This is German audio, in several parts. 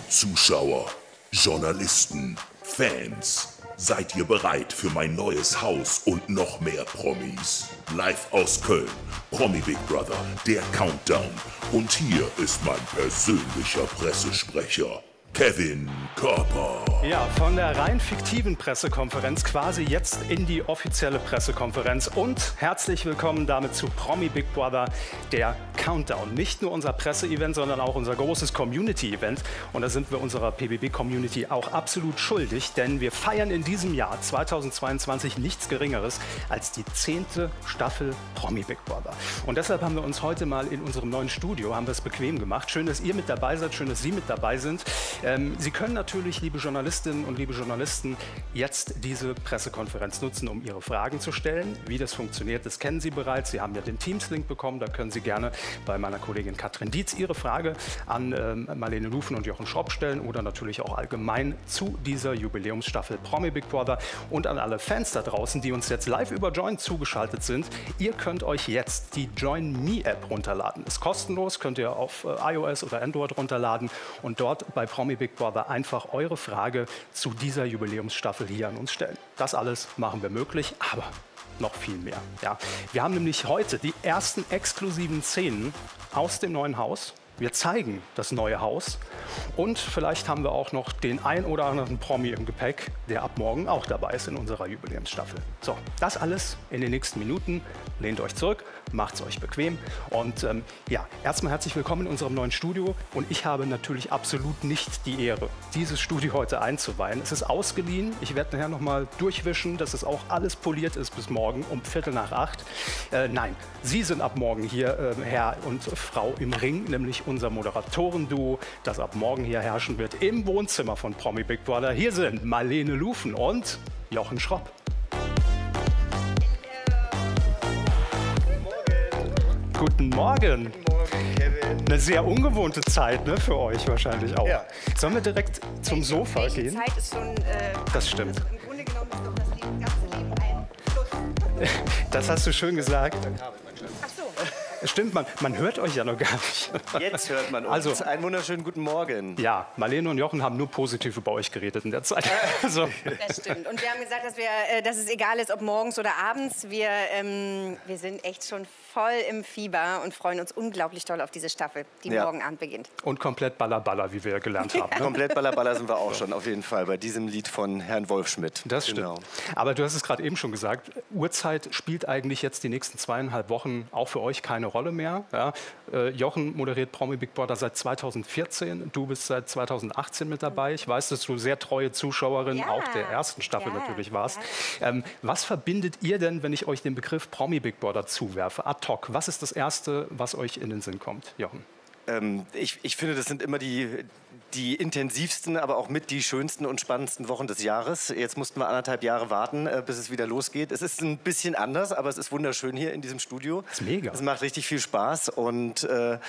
Zuschauer, Journalisten, Fans, seid ihr bereit für mein neues Haus und noch mehr Promis? Live aus Köln, Promi Big Brother, der Countdown. Und hier ist mein persönlicher Pressesprecher, Kevin Körper. Ja, von der rein fiktiven Pressekonferenz quasi jetzt in die offizielle Pressekonferenz und herzlich willkommen damit zu Promi Big Brother, der Countdown. Nicht nur unser Presseevent, sondern auch unser großes Community-Event. Und da sind wir unserer PBB-Community auch absolut schuldig, denn wir feiern in diesem Jahr 2022 nichts Geringeres als die 10. Staffel Promi Big Brother. Und deshalb haben wir uns heute mal in unserem neuen Studio, haben wir es bequem gemacht. Schön, dass ihr mit dabei seid, schön, dass Sie mit dabei sind. Sie können natürlich, liebe Journalistinnen und liebe Journalisten, jetzt diese Pressekonferenz nutzen, um Ihre Fragen zu stellen. Wie das funktioniert, das kennen Sie bereits. Sie haben ja den Teams-Link bekommen. Da können Sie gerne bei meiner Kollegin Katrin Dietz Ihre Frage an Marlene Lufen und Jochen Schropp stellen oder natürlich auch allgemein zu dieser Jubiläumsstaffel Promi Big Brother. Und an alle Fans da draußen, die uns jetzt live über Join zugeschaltet sind, ihr könnt euch jetzt die Join Me App runterladen. Ist kostenlos, könnt ihr auf iOS oder Android runterladen und dort bei Promi Big Brother einfach eure Frage zu dieser Jubiläumsstaffel hier an uns stellen. Das alles machen wir möglich, aber noch viel mehr. Ja. Wir haben nämlich heute die ersten exklusiven Szenen aus dem neuen Haus. Wir zeigen das neue Haus und vielleicht haben wir auch noch den ein oder anderen Promi im Gepäck, der ab morgen auch dabei ist in unserer Jubiläumsstaffel. So, das alles in den nächsten Minuten. Lehnt euch zurück, macht es euch bequem und ja, erstmal herzlich willkommen in unserem neuen Studio und ich habe natürlich absolut nicht die Ehre, dieses Studio heute einzuweihen. Es ist ausgeliehen, ich werde nachher noch mal durchwischen, dass es auch alles poliert ist bis morgen um 7:45. Nein, Sie sind ab morgen hier, Herr und Frau im Ring, nämlich unser Moderatorenduo, das ab morgen hier herrschen wird im Wohnzimmer von Promi Big Brother. Hier sind Marlene Lufen und Jochen Schropp. Guten Morgen. Guten Morgen, Kevin. Eine sehr ungewohnte Zeit, ne, für euch wahrscheinlich auch. Ja. Sollen wir direkt zum Sofa gehen? Die Zeit ist schon... Das stimmt. Also im Grunde genommen ist doch das ganze Leben ein Fluss. Das hast du schön gesagt. Ach so. Stimmt, man hört euch ja noch gar nicht. Jetzt hört man uns. Also- Einen wunderschönen guten Morgen. Ja, Marlene und Jochen haben nur positiv über euch geredet in der Zeit. Also, Das stimmt. Und wir haben gesagt, dass es egal ist, ob morgens oder abends. Wir sind echt schon voll im Fieber und freuen uns unglaublich toll auf diese Staffel, die Ja. morgen Abend beginnt. und komplett Balla sind wir gelernt haben. Ne? Komplett Balla sind wir auch schon, auf jeden Fall, bei diesem Lied von Herrn Wolfschmidt. Das stimmt. Genau. Aber du hast es gerade eben schon gesagt, Uhrzeit spielt eigentlich jetzt die nächsten 2,5 Wochen auch für euch keine Rolle mehr. Ja? Jochen moderiert Promi Big Brother seit 2014, du bist seit 2018 mit dabei. Ich weiß, dass du sehr treue Zuschauerin Ja. auch der ersten Staffel Ja. natürlich warst. Was verbindet ihr denn, wenn ich euch den Begriff Promi Big Brother zuwerfe? Ad hoc, was ist das Erste, was euch in den Sinn kommt, Jochen? Ich finde, das sind immer die intensivsten, aber auch mit die schönsten und spannendsten Wochen des Jahres. Jetzt mussten wir 1,5 Jahre warten, bis es wieder losgeht. Es ist ein bisschen anders, aber es ist wunderschön hier in diesem Studio. Das ist mega. Es macht richtig viel Spaß und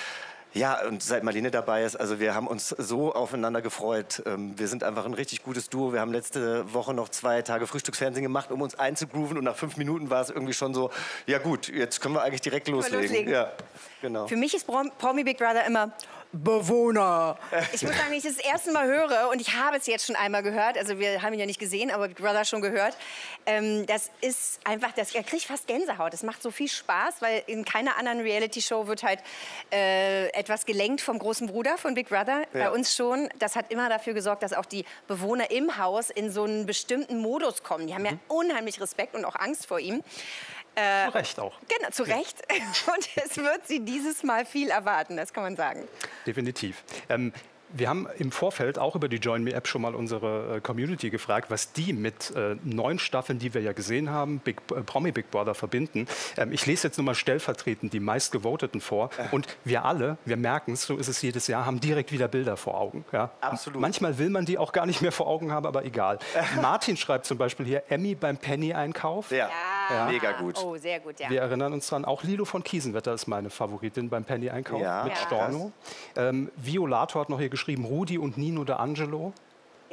ja, und seit Marlene dabei ist, also wir haben uns so aufeinander gefreut. Wir sind einfach ein richtig gutes Duo. Wir haben letzte Woche noch 2 Tage Frühstücksfernsehen gemacht, um uns einzugrooven. Und nach 5 Minuten war es irgendwie schon so, ja gut, jetzt können wir eigentlich direkt loslegen. Ja, genau. Für mich ist Promi Big Brother immer Bewohner. Ich muss sagen, wenn ich das erste Mal höre, und ich habe es jetzt schon einmal gehört, also wir haben ihn ja nicht gesehen, aber Big Brother schon gehört, das ist einfach, er kriegt fast Gänsehaut. Es macht so viel Spaß, weil in keiner anderen Reality-Show wird halt etwas gelenkt vom großen Bruder von Big Brother. Ja. Bei uns schon. Das hat immer dafür gesorgt, dass auch die Bewohner im Haus in so einen bestimmten Modus kommen. Die haben ja unheimlich Respekt und auch Angst vor ihm. Zu Recht auch. Genau, zu Recht. Und es wird sie dieses Mal viel erwarten, das kann man sagen. Definitiv. Wir haben im Vorfeld auch über die Join Me App schon mal unsere Community gefragt, was die mit 9 Staffeln, die wir ja gesehen haben, Promi Big Brother verbinden. Ich lese jetzt nur mal stellvertretend die meistgevoteten vor. Und wir alle, wir merken es, so ist es jedes Jahr, haben direkt wieder Bilder vor Augen. Ja? Absolut. Manchmal will man die auch gar nicht mehr vor Augen haben, aber egal. Martin schreibt zum Beispiel hier, Emmy beim Penny-Einkauf. Ja, mega gut. Oh, sehr gut, ja. Wir erinnern uns dran, auch Lilo von Kiesenwetter ist meine Favoritin beim Penny-Einkauf Ja. mit Ja. Storno. Violator hat noch hier geschrieben, Rudi und Nino de Angelo. Ja.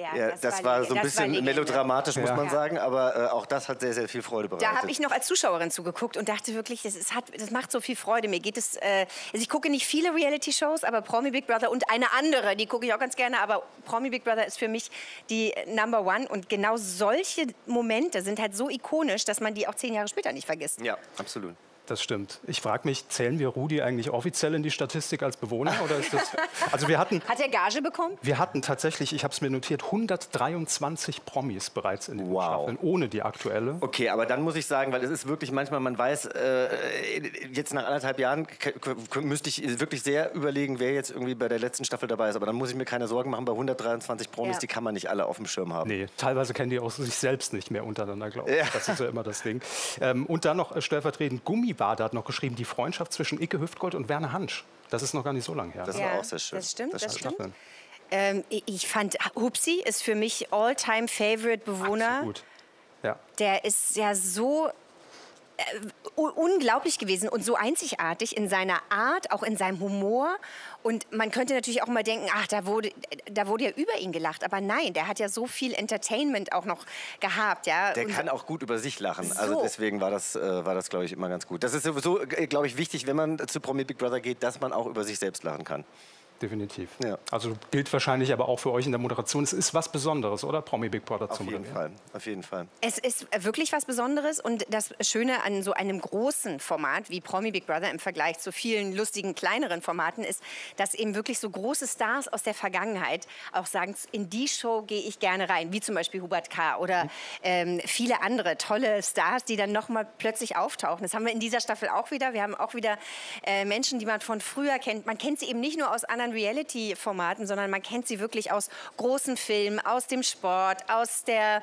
Ja, das war so ein bisschen melodramatisch, muss man sagen, aber auch das hat sehr, sehr viel Freude bereitet. Da habe ich noch als Zuschauerin zugeguckt und dachte wirklich, das macht so viel Freude. Mir geht es, also ich gucke nicht viele Reality-Shows, aber Promi Big Brother und eine andere, die gucke ich auch ganz gerne, aber Promi Big Brother ist für mich die Number One und genau solche Momente sind halt so ikonisch, dass man die auch 10 Jahre später nicht vergisst. Ja, absolut. Das stimmt. Ich frage mich, zählen wir Rudi eigentlich offiziell in die Statistik als Bewohner? Oder ist das, also wir hatten, hat er Gage bekommen? Wir hatten tatsächlich, ich habe es mir notiert, 123 Promis bereits in den Staffeln, ohne die aktuelle. Okay, aber dann muss ich sagen, weil es ist wirklich manchmal, man weiß, jetzt nach 1,5 Jahren müsste ich wirklich sehr überlegen, wer jetzt irgendwie bei der letzten Staffel dabei ist. Aber dann muss ich mir keine Sorgen machen, bei 123 Promis, die kann man nicht alle auf dem Schirm haben. Nee, teilweise kennen die auch sich selbst nicht mehr untereinander, glaube ich. Ja. Das ist ja immer das Ding. Und dann noch stellvertretend Gummibade hat noch geschrieben, die Freundschaft zwischen Icke Hüftgold und Werner Hansch. Das ist noch gar nicht so lange her. Das war auch sehr schön. Das stimmt, das stimmt. Ich fand, Hupsi ist für mich All-Time-Favorite-Bewohner. Absolut. Ja. Der ist ja so unglaublich gewesen und so einzigartig in seiner Art, auch in seinem Humor. Und man könnte natürlich auch mal denken, ach, da wurde ja über ihn gelacht. Aber nein, der hat ja so viel Entertainment auch noch gehabt. Ja? Der kann auch gut über sich lachen. So. Also deswegen war das glaube ich, immer ganz gut. Das ist sowieso, glaube ich, wichtig, wenn man zu Promi Big Brother geht, dass man auch über sich selbst lachen kann. Definitiv. Ja. Also gilt wahrscheinlich aber auch für euch in der Moderation. Es ist was Besonderes, oder? Promi Big Brother zu moderieren. Auf jeden Fall. Es ist wirklich was Besonderes und das Schöne an so einem großen Format wie Promi Big Brother im Vergleich zu vielen lustigen, kleineren Formaten ist, dass eben wirklich so große Stars aus der Vergangenheit auch sagen, in die Show gehe ich gerne rein, wie zum Beispiel Hubert K. oder viele andere tolle Stars, die dann nochmal plötzlich auftauchen. Das haben wir in dieser Staffel auch wieder. Wir haben auch wieder Menschen, die man von früher kennt. Man kennt sie eben nicht nur aus anderen Reality-Formaten, sondern man kennt sie wirklich aus großen Filmen, aus dem Sport, aus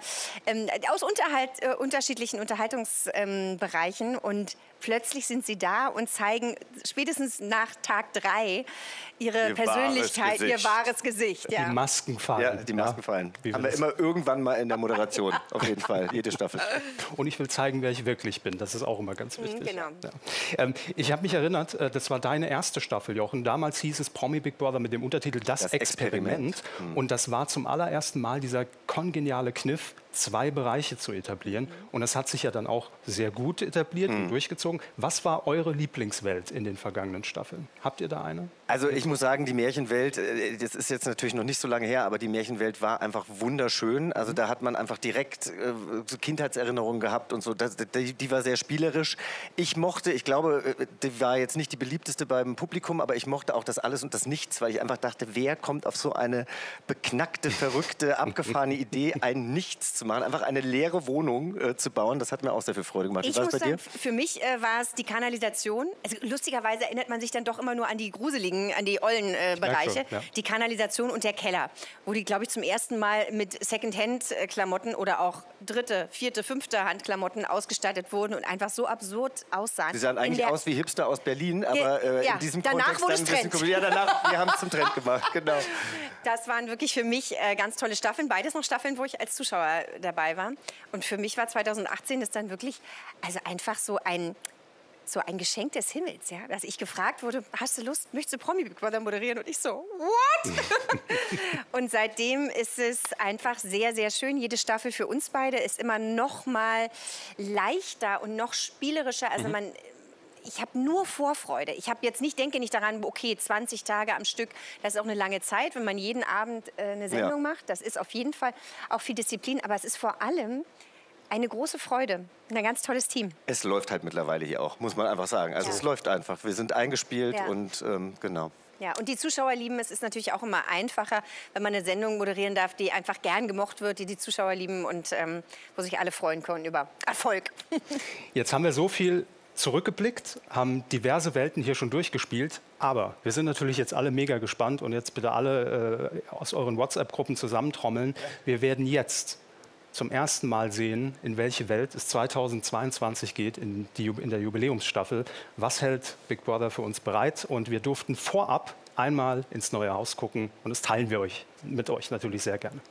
unterschiedlichen Unterhaltungsbereichen und plötzlich sind sie da und zeigen spätestens nach Tag 3 ihre Persönlichkeit, ihr wahres Gesicht. Ja. Die Masken fallen. Ja, die Masken fallen. Haben wir immer irgendwann mal in der Moderation, auf jeden Fall, jede Staffel. Und ich will zeigen, wer ich wirklich bin. Das ist auch immer ganz wichtig. Genau. Ja. Ich habe mich erinnert, das war deine erste Staffel, Jochen. Damals hieß es Promi Big Brother mit dem Untertitel Das Experiment. Und das war zum allerersten Mal dieser kongeniale Kniff, 2 Bereiche zu etablieren. Und das hat sich ja dann auch sehr gut etabliert und durchgezogen. Was war eure Lieblingswelt in den vergangenen Staffeln? Habt ihr da eine? Also ich muss sagen, die Märchenwelt, das ist jetzt natürlich noch nicht so lange her, aber die Märchenwelt war einfach wunderschön. Also da hat man einfach direkt so Kindheitserinnerungen gehabt und so. Die war sehr spielerisch. Ich glaube, die war jetzt nicht die beliebteste beim Publikum, aber ich mochte auch das Alles und das Nichts, weil ich einfach dachte, wer kommt auf so eine beknackte, verrückte, abgefahrene Idee, ein Nichts zu machen, einfach eine leere Wohnung zu bauen. Das hat mir auch sehr viel Freude gemacht. Ich muss sagen, für mich war es die Kanalisation. Also, lustigerweise erinnert man sich dann doch immer nur an die gruseligen, an die ollen Bereiche. Ja. Die Kanalisation und der Keller, wo die, glaube ich, zum ersten Mal mit Secondhand-Klamotten oder auch 3., 4., 5. Handklamotten ausgestattet wurden und einfach so absurd aussahen. Sie sahen eigentlich aus wie Hipster aus Berlin, aber in diesem danach Kontext wurde es Trend. Ja, danach, wir haben es zum Trend gemacht, genau. Das waren wirklich für mich ganz tolle Staffeln. Beides noch Staffeln, wo ich als Zuschauer dabei war. Und für mich war 2018 das dann wirklich einfach so ein Geschenk des Himmels, ja, dass ich gefragt wurde, hast du Lust, möchtest du Promi Big Brother moderieren? Und ich so, what? Und seitdem ist es einfach sehr, sehr schön. Jede Staffel für uns beide ist immer noch mal leichter und noch spielerischer. Also ich habe nur Vorfreude. Ich denke nicht daran, okay, 20 Tage am Stück, das ist auch eine lange Zeit, wenn man jeden Abend eine Sendung macht. Das ist auf jeden Fall auch viel Disziplin, aber es ist vor allem eine große Freude. Ein ganz tolles Team. Es läuft halt mittlerweile hier auch, muss man einfach sagen. Also es läuft einfach. Wir sind eingespielt und genau. Ja, und die Zuschauer lieben es. Ist natürlich auch immer einfacher, wenn man eine Sendung moderieren darf, die einfach gern gemocht wird, die Zuschauer lieben und wo sich alle freuen können über Erfolg. Jetzt haben wir so viel zurückgeblickt, haben diverse Welten hier schon durchgespielt, aber wir sind natürlich jetzt alle mega gespannt und jetzt bitte alle aus euren WhatsApp-Gruppen zusammentrommeln. Wir werden jetzt zum ersten Mal sehen, in welche Welt es 2022 geht in der Jubiläumsstaffel. Was hält Big Brother für uns bereit? Und wir durften vorab einmal ins neue Haus gucken und das teilen wir mit euch natürlich sehr gerne.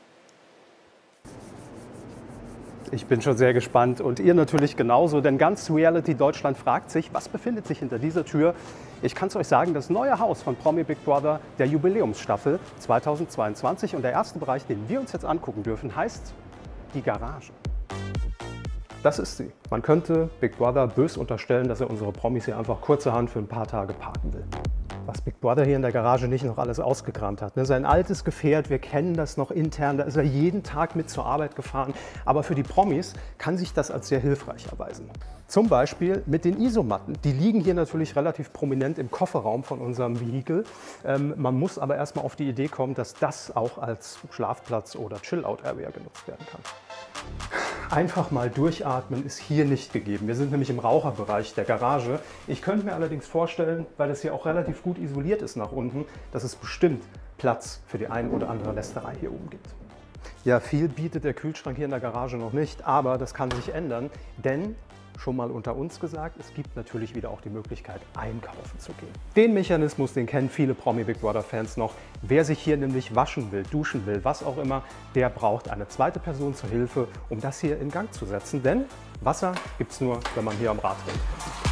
Ich bin schon sehr gespannt und ihr natürlich genauso, denn ganz Reality Deutschland fragt sich, was befindet sich hinter dieser Tür? Ich kann es euch sagen, das neue Haus von Promi Big Brother der Jubiläumsstaffel 2022. Und der erste Bereich, den wir uns jetzt angucken dürfen, heißt die Garage. Das ist sie. Man könnte Big Brother bös unterstellen, dass er unsere Promis hier einfach kurzerhand für ein paar Tage parken will. Was Big Brother hier in der Garage nicht noch alles ausgekramt hat. Sein altes Gefährt, wir kennen das noch intern, da ist er jeden Tag mit zur Arbeit gefahren. Aber für die Promis kann sich das als sehr hilfreich erweisen. Zum Beispiel mit den Isomatten. Die liegen hier natürlich relativ prominent im Kofferraum von unserem Vehikel. Man muss aber erstmal auf die Idee kommen, dass das auch als Schlafplatz oder Chill-Out-Area genutzt werden kann. Einfach mal durchatmen ist hier nicht gegeben. Wir sind nämlich im Raucherbereich der Garage. Ich könnte mir allerdings vorstellen, weil das hier auch relativ gut isoliert ist nach unten, dass es bestimmt Platz für die ein oder andere Lästerei hier oben gibt. Ja, viel bietet der Kühlschrank hier in der Garage noch nicht, aber das kann sich ändern, denn schon mal unter uns gesagt, es gibt natürlich wieder auch die Möglichkeit, einkaufen zu gehen. Den Mechanismus, den kennen viele Promi Big Brother Fans noch. Wer sich hier nämlich waschen will, duschen will, was auch immer, der braucht eine zweite Person zur Hilfe, um das hier in Gang zu setzen. Denn Wasser gibt es nur, wenn man hier am Rad rennt.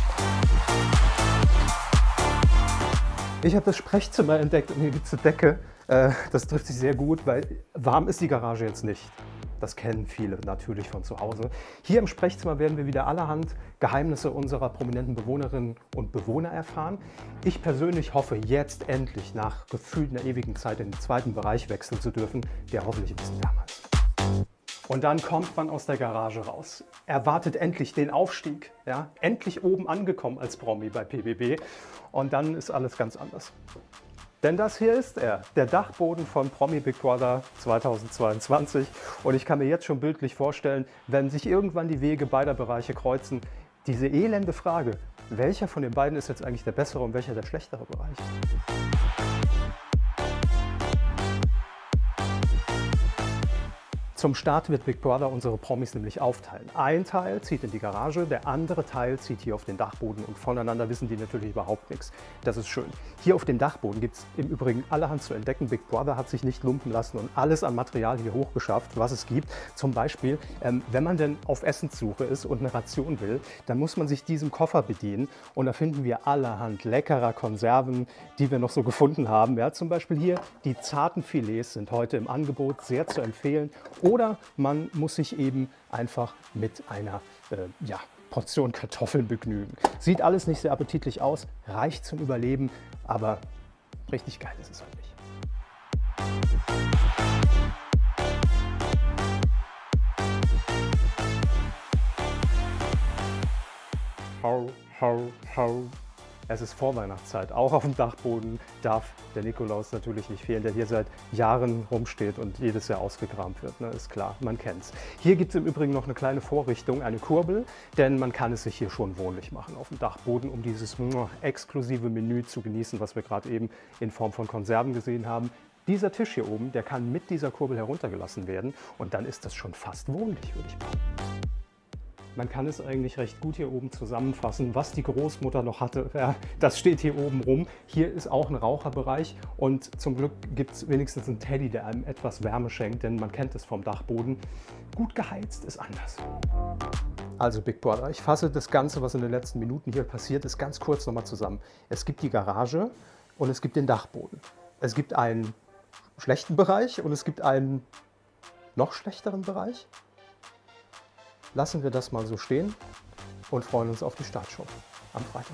Ich habe das Sprechzimmer entdeckt und hier gibt es eine Decke. Das trifft sich sehr gut, weil warm ist die Garage jetzt nicht. Das kennen viele natürlich von zu Hause. Hier im Sprechzimmer werden wir wieder allerhand Geheimnisse unserer prominenten Bewohnerinnen und Bewohner erfahren. Ich persönlich hoffe jetzt endlich nach gefühlt einer ewigen Zeit in den zweiten Bereich wechseln zu dürfen, der hoffentlich ein bisschen wärmer ist. Und dann kommt man aus der Garage raus, erwartet endlich den Aufstieg, ja? Endlich oben angekommen als Promi bei PBB und dann ist alles ganz anders. Denn das hier ist er, der Dachboden von Promi Big Brother 2022. Und ich kann mir jetzt schon bildlich vorstellen, wenn sich irgendwann die Wege beider Bereiche kreuzen, diese elende Frage, welcher von den beiden ist jetzt eigentlich der bessere und welcher der schlechtere Bereich? Zum Start wird Big Brother unsere Promis nämlich aufteilen. Ein Teil zieht in die Garage, der andere Teil zieht hier auf den Dachboden und voneinander wissen die natürlich überhaupt nichts. Das ist schön. Hier auf dem Dachboden gibt es im Übrigen allerhand zu entdecken. Big Brother hat sich nicht lumpen lassen und alles an Material hier hochgeschafft, was es gibt. Zum Beispiel, wenn man denn auf Essenssuche ist und eine Ration will, dann muss man sich diesem Koffer bedienen und da finden wir allerhand leckerer Konserven, die wir noch so gefunden haben. Ja, zum Beispiel hier die zarten Filets sind heute im Angebot, sehr zu empfehlen. Oder man muss sich eben einfach mit einer Portion Kartoffeln begnügen. Sieht alles nicht sehr appetitlich aus, reicht zum Überleben, aber richtig geil ist es halt nicht. Hau, hau, hau. Es ist Vorweihnachtszeit. Auch auf dem Dachboden darf der Nikolaus natürlich nicht fehlen, der hier seit Jahren rumsteht und jedes Jahr ausgekramt wird. Ne? Ist klar, man kennt's. Hier gibt es im Übrigen noch eine kleine Vorrichtung, eine Kurbel, denn man kann es sich hier schon wohnlich machen auf dem Dachboden, um dieses exklusive Menü zu genießen, was wir gerade eben in Form von Konserven gesehen haben. Dieser Tisch hier oben, der kann mit dieser Kurbel heruntergelassen werden und dann ist das schon fast wohnlich, würde ich behaupten. Man kann es eigentlich recht gut hier oben zusammenfassen, was die Großmutter noch hatte. Ja, das steht hier oben rum. Hier ist auch ein Raucherbereich und zum Glück gibt es wenigstens einen Teddy, der einem etwas Wärme schenkt, denn man kennt es vom Dachboden. Gut geheizt ist anders. Also Big Brother, ich fasse das Ganze, was in den letzten Minuten hier passiert ist, ganz kurz nochmal zusammen. Es gibt die Garage und es gibt den Dachboden. Es gibt einen schlechten Bereich und es gibt einen noch schlechteren Bereich. Lassen wir das mal so stehen und freuen uns auf die Startshow am Freitag.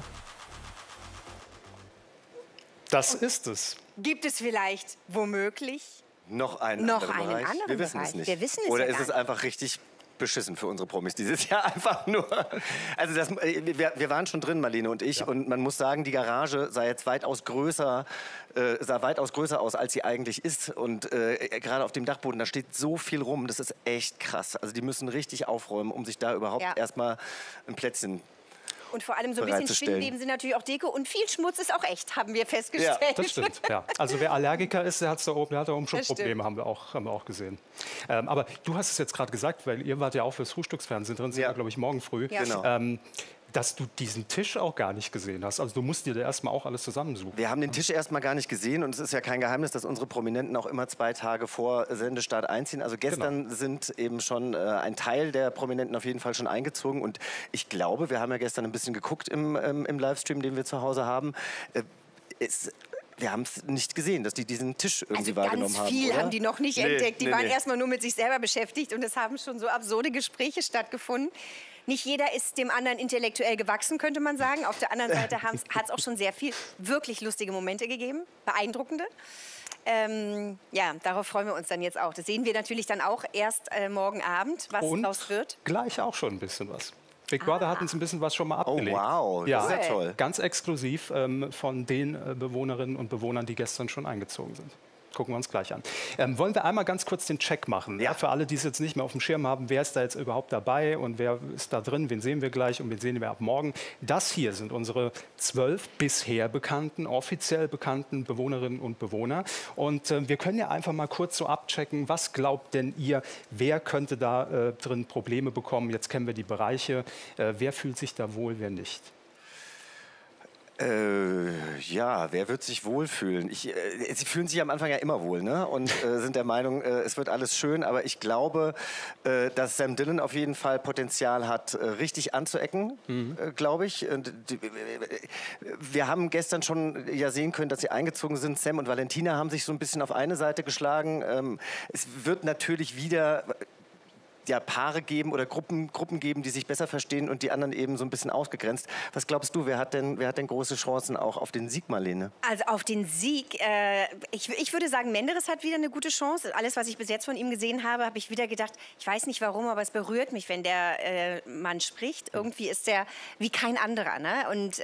Das ist es. Gibt es vielleicht womöglich noch einen anderen Bereich? Wir wissen es nicht. Wir wissen es Oder ja ist es einfach richtig beschissen für unsere Promis dieses Jahr einfach nur? Also wir waren schon drin, Marlene und ich, und man muss sagen, die Garage sah jetzt weitaus größer aus, als sie eigentlich ist. Und gerade auf dem Dachboden, da steht so viel rum, das ist echt krass. Also die müssen richtig aufräumen, um sich da überhaupt erstmal ein Plätzchen und vor allem so ein bisschen Spinnweben sind natürlich auch Deko und viel Schmutz ist auch echt, haben wir festgestellt. Ja, das stimmt. Ja. Also wer Allergiker ist, der hat da oben schon Probleme, haben wir auch gesehen. Aber du hast es jetzt gerade gesagt, weil ihr wart ja auch fürs Frühstücksfernsehen drin, sind wir, glaube ich, morgen früh. Ja. Genau. dass du diesen Tisch auch gar nicht gesehen hast. Also du musst dir da erstmal auch alles zusammensuchen. Wir haben den Tisch erstmal gar nicht gesehen und es ist ja kein Geheimnis, dass unsere Prominenten auch immer 2 Tage vor Sendestart einziehen. Also gestern sind eben schon ein Teil der Prominenten auf jeden Fall schon eingezogen und ich glaube, wir haben ja gestern ein bisschen geguckt im Livestream, den wir zu Hause haben. Wir haben es nicht gesehen, dass die diesen Tisch irgendwie wahrgenommen haben. Ganz viel oder? haben die noch nicht entdeckt. Die waren erstmal nur mit sich selber beschäftigt und es haben schon so absurde Gespräche stattgefunden. Nicht jeder ist dem anderen intellektuell gewachsen, könnte man sagen. Auf der anderen Seite hat es auch schon sehr viel wirklich lustige Momente gegeben, beeindruckende. Ja, darauf freuen wir uns dann jetzt auch. Das sehen wir natürlich dann auch erst morgen Abend, was daraus wird. Gleich auch schon ein bisschen was. Big Brother hat uns ein bisschen was schon mal abgelegt. Oh wow, das ist ja toll. Ganz exklusiv von den Bewohnerinnen und Bewohnern, die gestern schon eingezogen sind. Gucken wir uns gleich an. Wollen wir einmal ganz kurz den Check machen? Ja. Für alle, die es jetzt nicht mehr auf dem Schirm haben, wer ist da jetzt überhaupt dabei und wer ist da drin, wen sehen wir gleich und wen sehen wir ab morgen. Das hier sind unsere 12 bisher bekannten, offiziell bekannten Bewohnerinnen und Bewohner. Und wir können ja einfach mal kurz so abchecken, was glaubt denn ihr, wer könnte da drin Probleme bekommen? Jetzt kennen wir die Bereiche. Wer fühlt sich da wohl, wer nicht? Ja, wer wird sich wohlfühlen? Sie fühlen sich am Anfang ja immer wohl, ne? Und sind der Meinung, es wird alles schön. Aber ich glaube, dass Sam Dillon auf jeden Fall Potenzial hat, richtig anzuecken, glaube ich. Und, wir haben gestern schon ja sehen können, dass sie eingezogen sind. Sam und Valentina haben sich so ein bisschen auf eine Seite geschlagen. Es wird natürlich wieder Paare geben oder Gruppen geben, die sich besser verstehen und die anderen eben so ein bisschen ausgegrenzt. Was glaubst du, wer hat denn große Chancen auch auf den Sieg, Marlene? Also auf den Sieg, ich würde sagen, Menderes hat wieder eine gute Chance. Alles, was ich bis jetzt von ihm gesehen habe, habe ich wieder gedacht, ich weiß nicht warum, aber es berührt mich, wenn der Mann spricht. Irgendwie ist er wie kein anderer, ne? Und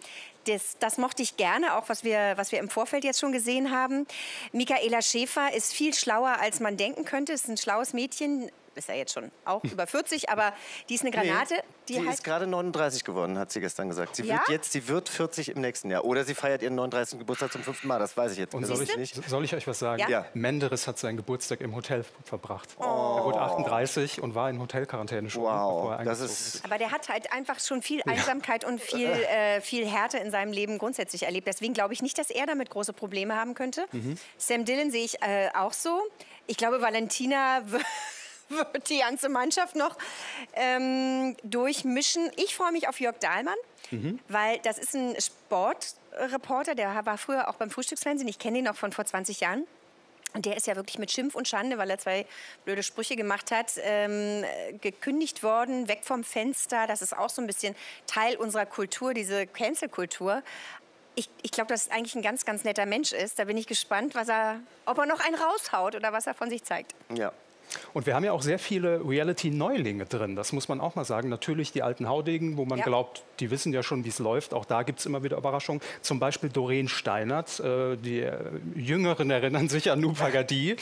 das mochte ich gerne, auch was wir im Vorfeld jetzt schon gesehen haben. Michaela Schäfer ist viel schlauer, als man denken könnte. Ist ein schlaues Mädchen. Ist ja jetzt schon auch über 40, aber die ist eine Granate. Die ist gerade 39 geworden, hat sie gestern gesagt. Sie wird 40 im nächsten Jahr. Oder sie feiert ihren 39. Geburtstag zum 5. Mal, das weiß ich jetzt nicht. Soll ich euch was sagen? Ja. Menderes hat seinen Geburtstag im Hotel verbracht. Er wurde 38 und war in Hotelquarantäne schon. Wow, aber der hat halt einfach schon viel Einsamkeit und viel Härte in seinem Leben grundsätzlich erlebt. Deswegen glaube ich nicht, dass er damit große Probleme haben könnte. Sam Dillon sehe ich auch so. Ich glaube, Valentina wird die ganze Mannschaft noch durchmischen. Ich freue mich auf Jörg Dahlmann, weil das ist ein Sportreporter, der war früher auch beim Frühstücksfernsehen. Ich kenne ihn noch von vor 20 Jahren. Und der ist ja wirklich mit Schimpf und Schande, weil er 2 blöde Sprüche gemacht hat, gekündigt worden, weg vom Fenster. Das ist auch so ein bisschen Teil unserer Kultur, diese Cancel-Kultur. Ich glaube, dass es eigentlich ein ganz, ganz netter Mensch ist. Da bin ich gespannt, ob er noch einen raushaut oder was er von sich zeigt. Ja. Und wir haben ja auch sehr viele Reality-Neulinge drin, das muss man auch mal sagen. Natürlich die alten Haudegen, wo man glaubt, die wissen ja schon, wie es läuft. Auch da gibt es immer wieder Überraschungen. Zum Beispiel Doreen Steinert, die Jüngeren erinnern sich an Nupa Gadi.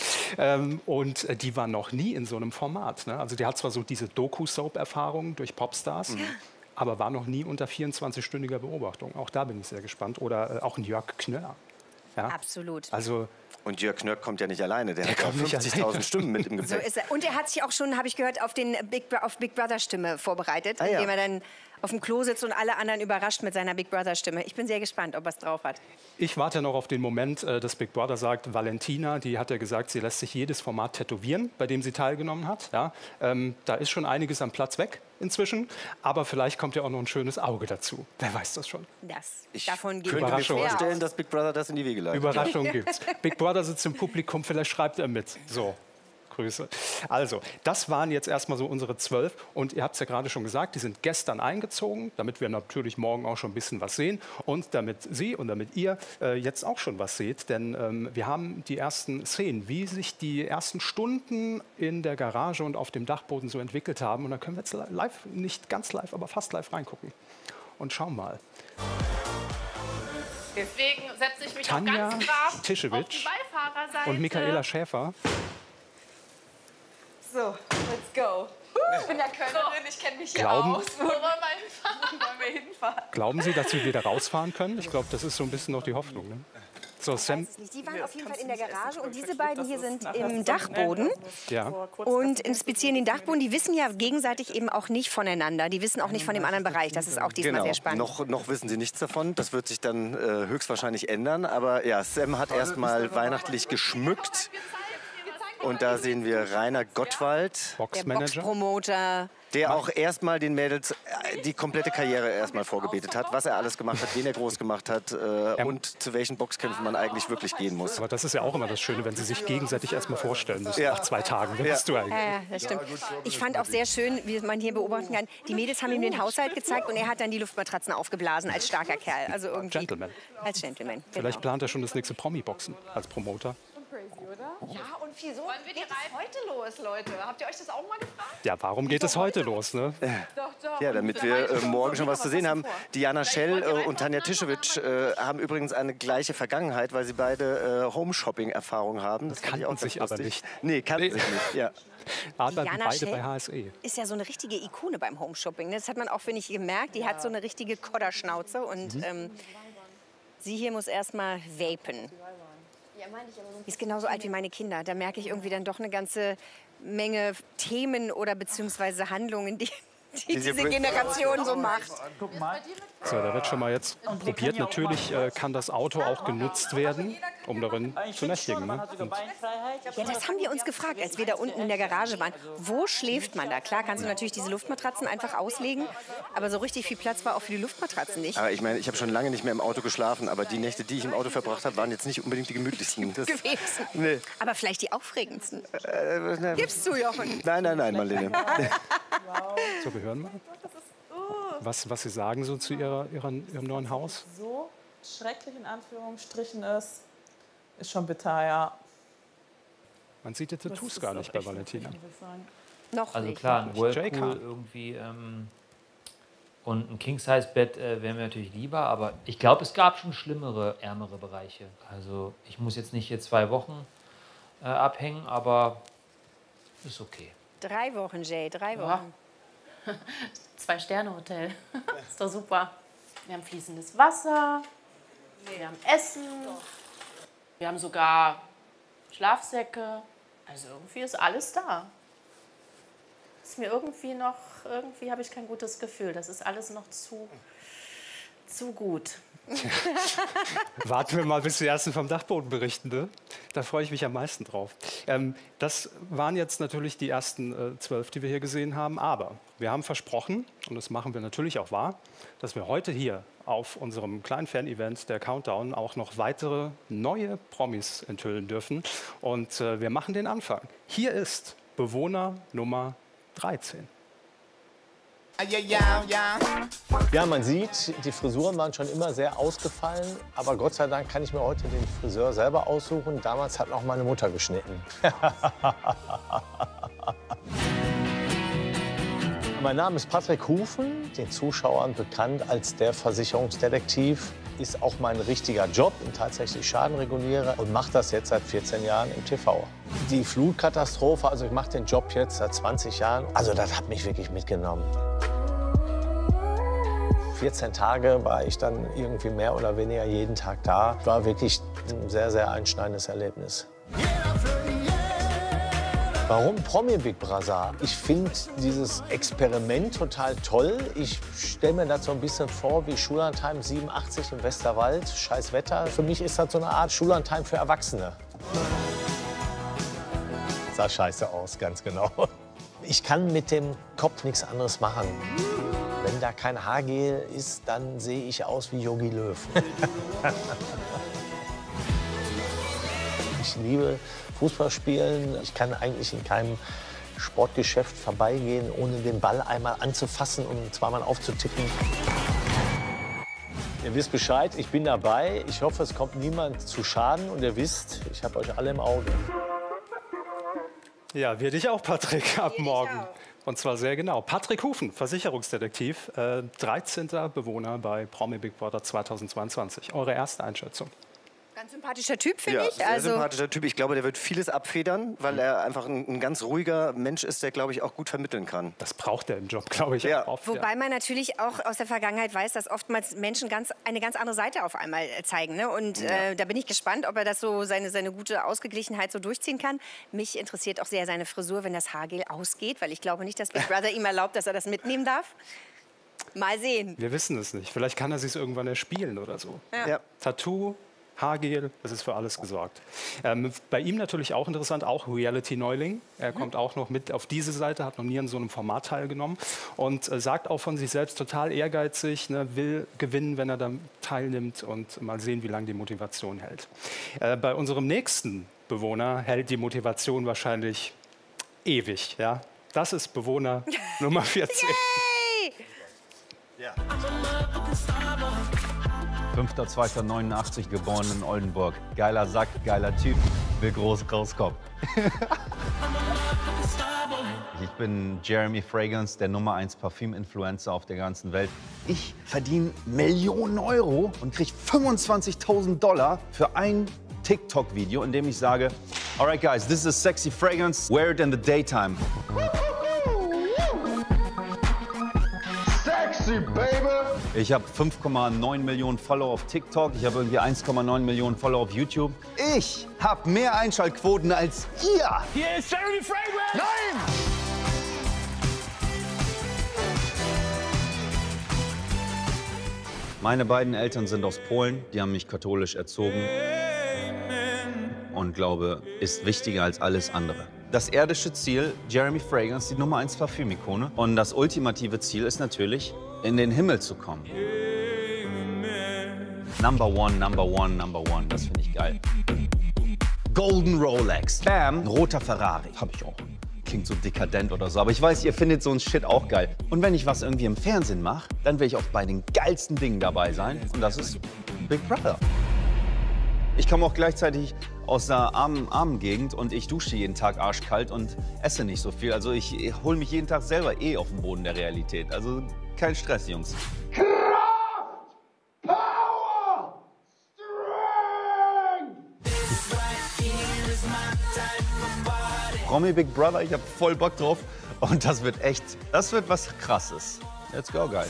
Und die war noch nie in so einem Format. Ne? Also die hat zwar so diese Doku-Soap-Erfahrung durch Popstars, aber war noch nie unter 24-stündiger Beobachtung. Auch da bin ich sehr gespannt. Oder auch ein Jörg Knör. Ja? Absolut. Also und Jörg Knörr kommt ja nicht alleine, der hat 50.000 Stimmen mit im Gepäck. So ist er. Und er hat sich auch schon, habe ich gehört, auf Big Brother Stimme vorbereitet, indem er dann auf dem Klo sitzt und alle anderen überrascht mit seiner Big Brother Stimme. Ich bin sehr gespannt, ob er es drauf hat. Ich warte noch auf den Moment, dass Big Brother sagt, Valentina, die hat ja gesagt, sie lässt sich jedes Format tätowieren, bei dem sie teilgenommen hat. Ja, da ist schon einiges am Platz weg inzwischen, aber vielleicht kommt ja auch noch ein schönes Auge dazu. Wer weiß das schon. Davon ich könnte mir vorstellen, dass Big Brother das in die Wege leitet. Überraschung gibt's. Big Brother sitzt im Publikum, vielleicht schreibt er mit. So. Grüße. Also, das waren jetzt erstmal so unsere 12. Und ihr habt es ja gerade schon gesagt, die sind gestern eingezogen, damit wir natürlich morgen auch schon ein bisschen was sehen. Und damit Sie und damit ihr jetzt auch schon was seht. Denn wir haben die ersten Szenen, wie sich die ersten Stunden in der Garage und auf dem Dachboden so entwickelt haben. Und da können wir jetzt live, nicht ganz live, aber fast live reingucken. Und schauen mal. Deswegen setze ich mich Tanja auch ganz brav Tischewitsch auf die Beifahrerseite. und Michaela Schäfer. So, let's go. Ich bin ja Kölnerin, ich kenne mich hier Glauben- aus. Wo wollen wir hinfahren? Glauben Sie, dass Sie wieder rausfahren können? Ich glaube, das ist so ein bisschen noch die Hoffnung. Ne? So, Sam. Die waren auf jeden Fall in der Garage und diese beiden hier sind im Dachboden. Ja. Und im Speziellen den Dachboden, die wissen ja gegenseitig eben auch nicht voneinander. Die wissen auch nicht von dem anderen Bereich. Das ist auch diesmal sehr spannend. Noch wissen sie nichts davon. Das wird sich dann höchstwahrscheinlich ändern. Aber ja, Sam hat erstmal weihnachtlich geschmückt. Und da sehen wir Rainer Gottwald, Der Boxmanager. Boxpromoter. der auch erstmal den Mädels die komplette Karriere erstmal vorgebetet hat, was er alles gemacht hat, wen er groß gemacht hat und zu welchen Boxkämpfen man eigentlich wirklich gehen muss. Aber das ist ja auch immer das Schöne, wenn sie sich gegenseitig erstmal vorstellen müssen. Ja. Nach 2 Tagen. Wer bist du eigentlich? Ja, das stimmt. Ich fand auch sehr schön, wie man hier beobachten kann, die Mädels haben ihm den Haushalt gezeigt und er hat dann die Luftmatratzen aufgeblasen als starker Kerl. Also irgendwie Gentleman. als Gentleman. Vielleicht plant er schon das nächste Promi-Boxen als Promoter. Ja, und wieso geht es heute los, Leute? Habt ihr euch das auch mal gefragt? Ja, warum geht es heute los? Ne? Doch. Ja, damit wir morgen schon was zu sehen haben. Diana Schell und Tanja Tischewitsch haben übrigens eine gleiche Vergangenheit, weil sie beide Home-Shopping-Erfahrung haben. Das fand ich Kannten auch ganz sich aber lustig. nicht. Nee, kannten sich nicht. Ja. Arbeiten Diana beide Schell bei HSE. ist ja so eine richtige Ikone beim Homeshopping. Das hat man auch, finde ich, gemerkt. Die hat so eine richtige Kodderschnauze und sie hier muss erstmal vapen. Die ist genauso alt wie meine Kinder. Da merke ich irgendwie dann doch eine ganze Menge Themen oder beziehungsweise Handlungen, die diese Generation so macht. So, da wird schon mal jetzt probiert. Natürlich kann das Auto auch genutzt werden, um darin zu nächtigen. Ne? Und Ja, das haben wir uns gefragt, als wir da unten in der Garage waren. Wo schläft man da? Klar kannst du natürlich diese Luftmatratzen einfach auslegen, aber so richtig viel Platz war auch für die Luftmatratzen nicht Aber ich meine, ich habe schon lange nicht mehr im Auto geschlafen, aber die Nächte, die ich im Auto verbracht habe, waren jetzt nicht unbedingt die gemütlichsten. Das, gewesen. nee. Aber vielleicht die aufregendsten. Gibst du, Jochen? Nein, Marlene. so, wir hören mal, was Sie sagen so zu Ihrem neuen Haus. So schrecklich in Anführungsstrichen ist schon bitter, ja. Man sieht die Tattoos gar nicht bei Valentina. Noch Also nicht. klar, ein Jake Whirlpool Hahn. irgendwie und ein King-Size-Bett wäre mir natürlich lieber, aber ich glaube, es gab schon schlimmere, ärmere Bereiche. Also ich muss jetzt nicht hier 2 Wochen abhängen, aber ist okay. 3 Wochen, Jay, 3 Wochen. 2-Sterne-Hotel. Ist doch super. Wir haben fließendes Wasser, wir haben Essen, wir haben sogar Schlafsäcke. Also irgendwie ist alles da. Ist mir irgendwie habe ich kein gutes Gefühl. Das ist alles noch zu gut. Warten wir mal, bis die Ersten vom Dachboden berichten. Ne? Da freue ich mich am meisten drauf. Das waren jetzt natürlich die ersten 12, die wir hier gesehen haben. Aber wir haben versprochen, und das machen wir natürlich auch wahr, dass wir heute hier auf unserem kleinen Fan-Event, der Countdown, auch noch weitere neue Promis enthüllen dürfen. Und wir machen den Anfang. Hier ist Bewohner Nummer 13. Ja, man sieht, die Frisuren waren schon immer sehr ausgefallen, aber Gott sei Dank kann ich mir heute den Friseur selber aussuchen. Damals hat noch meine Mutter geschnitten. Mein Name ist Patrick Hufen, den Zuschauern bekannt als der Versicherungsdetektiv. Ist auch mein richtiger Job, bin tatsächlich Schadenregulierer und mache das jetzt seit 14 Jahren im TV. Die Flutkatastrophe, also ich mache den Job jetzt seit 20 Jahren, also das hat mich wirklich mitgenommen. 14 Tage war ich dann irgendwie mehr oder weniger jeden Tag da. War wirklich ein sehr, sehr einschneidendes Erlebnis. Warum Promi Big Brother? Ich finde dieses Experiment total toll. Ich stelle mir das so ein bisschen vor wie Schullandheim 87 im Westerwald. Scheiß Wetter. Für mich ist das so eine Art Schullandheim für Erwachsene. Sah scheiße aus, ganz genau. Ich kann mit dem Kopf nichts anderes machen. Wenn da kein Haargel ist, dann sehe ich aus wie Jogi Löw. Ich liebe Fußballspielen. Ich kann eigentlich in keinem Sportgeschäft vorbeigehen, ohne den Ball einmal anzufassen und zweimal aufzutippen. Ihr wisst Bescheid, ich bin dabei. Ich hoffe, es kommt niemand zu Schaden. Und ihr wisst, ich habe euch alle im Auge. Ja, wir dich auch, Patrick, ab morgen. Und zwar sehr genau. Patrick Hufen, Versicherungsdetektiv, 13. Bewohner bei Promi Big Brother 2022. Eure erste Einschätzung? Ganz sympathischer Typ, finde ich. Sehr sympathischer Typ. Ich glaube, der wird vieles abfedern, weil er einfach ein ganz ruhiger Mensch ist, der, glaube ich, auch gut vermitteln kann. Das braucht er im Job, glaube ich, auch oft. Wobei man natürlich auch aus der Vergangenheit weiß, dass oftmals Menschen eine ganz andere Seite auf einmal zeigen. Ne? Und da bin ich gespannt, ob er das so seine gute Ausgeglichenheit so durchziehen kann. Mich interessiert auch sehr seine Frisur, wenn das Haargel ausgeht, weil ich glaube nicht, dass Big Brother ihm erlaubt, dass er das mitnehmen darf. Mal sehen. Wir wissen es nicht. Vielleicht kann er sich irgendwann erspielen oder so. Ja. Tattoo, Haargel, das ist für alles gesorgt. Bei ihm natürlich auch interessant, auch Reality-Neuling. Er kommt auch noch mit auf diese Seite, hat noch nie an so einem Format teilgenommen und sagt auch von sich selbst total ehrgeizig, ne, will gewinnen, wenn er da teilnimmt und mal sehen, wie lange die Motivation hält. Bei unserem nächsten Bewohner hält die Motivation wahrscheinlich ewig. Ja? Das ist Bewohner Nummer 14. Yay! Ja. 5.2.89 geboren in Oldenburg. Geiler Sack, geiler Typ, will groß rauskommen. Ich bin Jeremy Fragrance, der Nummer 1 Parfüm-Influencer auf der ganzen Welt. Ich verdiene Millionen Euro und kriege $25.000 für ein TikTok-Video, in dem ich sage, alright guys, this is a sexy fragrance, wear it in the daytime. Sexy, baby! Ich habe 5,9 Millionen Follower auf TikTok, ich habe irgendwie 1,9 Millionen Follower auf YouTube. Ich habe mehr Einschaltquoten als ihr! Hier ist Jeremy Fragrance! Nein! Meine beiden Eltern sind aus Polen, die haben mich katholisch erzogen. Und Glaube ist wichtiger als alles andere. Das irdische Ziel, Jeremy Fragrance, die Nummer 1 Parfümikone. Und das ultimative Ziel ist natürlich, in den Himmel zu kommen. Number one, number one, number one. Das finde ich geil. Golden Rolex. Bam, ein roter Ferrari. Hab ich auch. Klingt so dekadent oder so, aber ich weiß, ihr findet so ein Shit auch geil. Und wenn ich was irgendwie im Fernsehen mache, dann will ich auch bei den geilsten Dingen dabei sein. Und das ist Big Brother. Ich komme auch gleichzeitig aus einer armen Gegend und ich dusche jeden Tag arschkalt und esse nicht so viel. Also ich hole mich jeden Tag selber auf den Boden der Realität. Also kein Stress, Jungs. Kraft! Power! Strength! Promi Big Brother, ich hab voll Bock drauf. Und das wird was Krasses. Let's go, guys.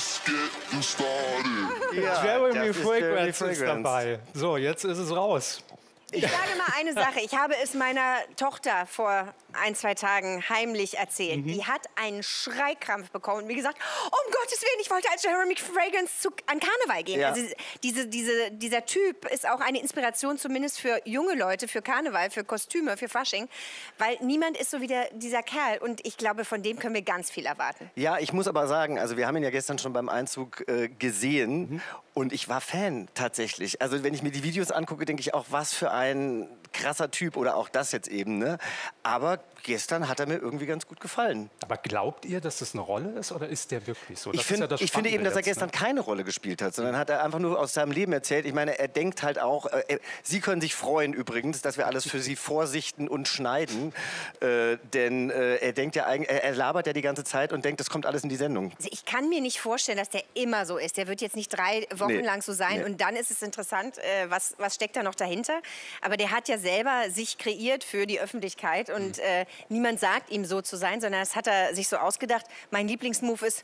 Ja, Jeremy Fragrance ist dabei. So, jetzt ist es raus. Ich sage mal eine Sache. Ich habe es meiner Tochter vor 1-2 Tagen heimlich erzählt. Die hat einen Schreikrampf bekommen und mir gesagt, um Gottes Willen, ich wollte als Jeremy Fragrance an Karneval gehen. Ja. Also dieser Typ ist auch eine Inspiration zumindest für junge Leute, für Karneval, für Kostüme, für Fasching. Weil niemand ist so wie dieser Kerl. Und ich glaube, von dem können wir ganz viel erwarten. Ja, ich muss aber sagen, also wir haben ihn ja gestern schon beim Einzug gesehen und ich war Fan tatsächlich. Also wenn ich mir die Videos angucke, denke ich auch, was für ein krasser Typ oder auch das jetzt eben. Ne? Aber gestern hat er mir irgendwie ganz gut gefallen. Aber glaubt ihr, dass das eine Rolle ist oder ist der wirklich so? Ich finde eben, dass er gestern keine Rolle gespielt hat, sondern hat er einfach nur aus seinem Leben erzählt. Ich meine, er denkt halt auch, Sie können sich freuen übrigens, dass wir alles für Sie vorsichten und schneiden. Denn er denkt ja eigentlich, er labert ja die ganze Zeit und denkt, das kommt alles in die Sendung. Also ich kann mir nicht vorstellen, dass der immer so ist. Der wird jetzt nicht 3 Wochen lang so sein und dann ist es interessant, was steckt da noch dahinter. Aber der hat ja selber sich kreiert für die Öffentlichkeit und niemand sagt ihm so zu sein, sondern das hat er sich so ausgedacht. Mein Lieblingsmove ist,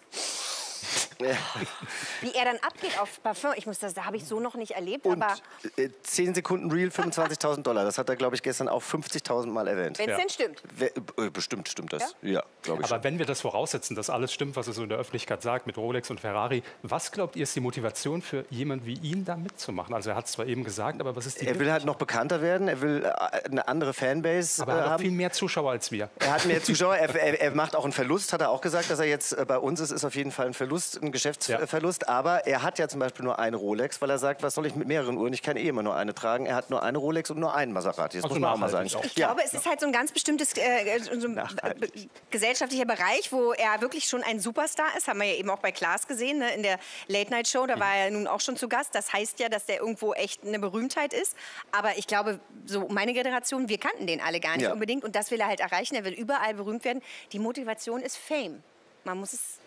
wie er dann abgeht auf Parfum. Da habe ich so noch nicht erlebt. Und aber 10 Sekunden Reel, $25.000. Das hat er, glaube ich, gestern auch 50.000 Mal erwähnt. wenn es denn stimmt. Bestimmt stimmt das. Ja, glaube ich. Aber wenn wir das voraussetzen, dass alles stimmt, was er so in der Öffentlichkeit sagt, mit Rolex und Ferrari, was glaubt ihr, ist die Motivation für jemanden wie ihn, da mitzumachen? Also er hat es zwar eben gesagt, aber was ist die... Er will halt noch bekannter werden, er will eine andere Fanbase aber er hat auch haben. viel mehr Zuschauer als wir. Er hat mehr Zuschauer, er macht auch einen Verlust, hat er auch gesagt, dass er jetzt bei uns ist auf jeden Fall ein Verlust, ein Geschäftsverlust. Aber er hat ja zum Beispiel nur eine Rolex, weil er sagt, was soll ich mit mehreren Uhren? Ich kann immer nur eine tragen. Er hat nur eine Rolex und nur einen Maserati. Das muss man auch mal sagen. Ich glaube, es ist halt so ein ganz bestimmtes gesellschaftlicher Bereich, wo er wirklich schon ein Superstar ist. Haben wir ja eben auch bei Klaas gesehen, ne? In der Late-Night-Show. Da war er nun auch schon zu Gast. Das heißt ja, dass der irgendwo echt eine Berühmtheit ist. Aber ich glaube, so meine Generation, wir kannten den alle gar nicht unbedingt. Und das will er halt erreichen. Er will überall berühmt werden. Die Motivation ist Fame. Man muss es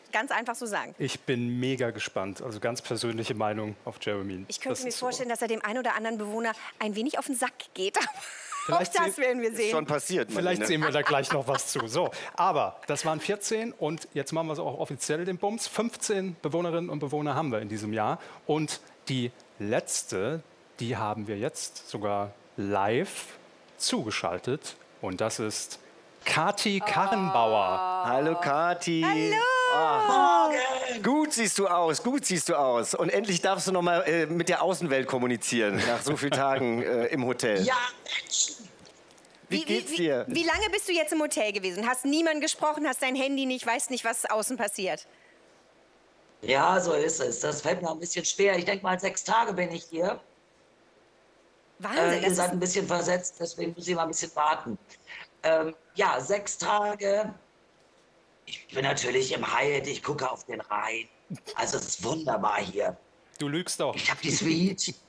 ganz einfach so sagen. Ich bin mega gespannt. Also ganz persönliche Meinung auf Jeremy. Ich könnte mir vorstellen, dass er dem einen oder anderen Bewohner ein wenig auf den Sack geht. Auch das werden wir sehen. Schon passiert. Vielleicht sehen wir da gleich noch was zu. So, aber das waren 14 und jetzt machen wir es auch offiziell, den Bums. 15 Bewohnerinnen und Bewohner haben wir in diesem Jahr. Und die letzte, die haben wir jetzt sogar live zugeschaltet. Und das ist Kati Karrenbauer. Hallo Kati. Hallo. Gut siehst du aus, gut siehst du aus. Und endlich darfst du noch mal mit der Außenwelt kommunizieren, nach so vielen Tagen im Hotel. Ja, Wie geht's dir? Wie lange bist du jetzt im Hotel gewesen? Hast niemand gesprochen, hast dein Handy nicht, weißt nicht, was außen passiert? ja, so ist es. Das fällt mir ein bisschen schwer. Ich denke mal, 6 Tage bin ich hier. Wahnsinn. Ihr Das seid ist, ein bisschen versetzt, deswegen muss ich mal ein bisschen warten. Ja, 6 Tage. Ich bin natürlich im Hyatt, ich gucke auf den Rhein. Also es ist wunderbar hier. Du lügst doch. Ich habe die Suite. Ich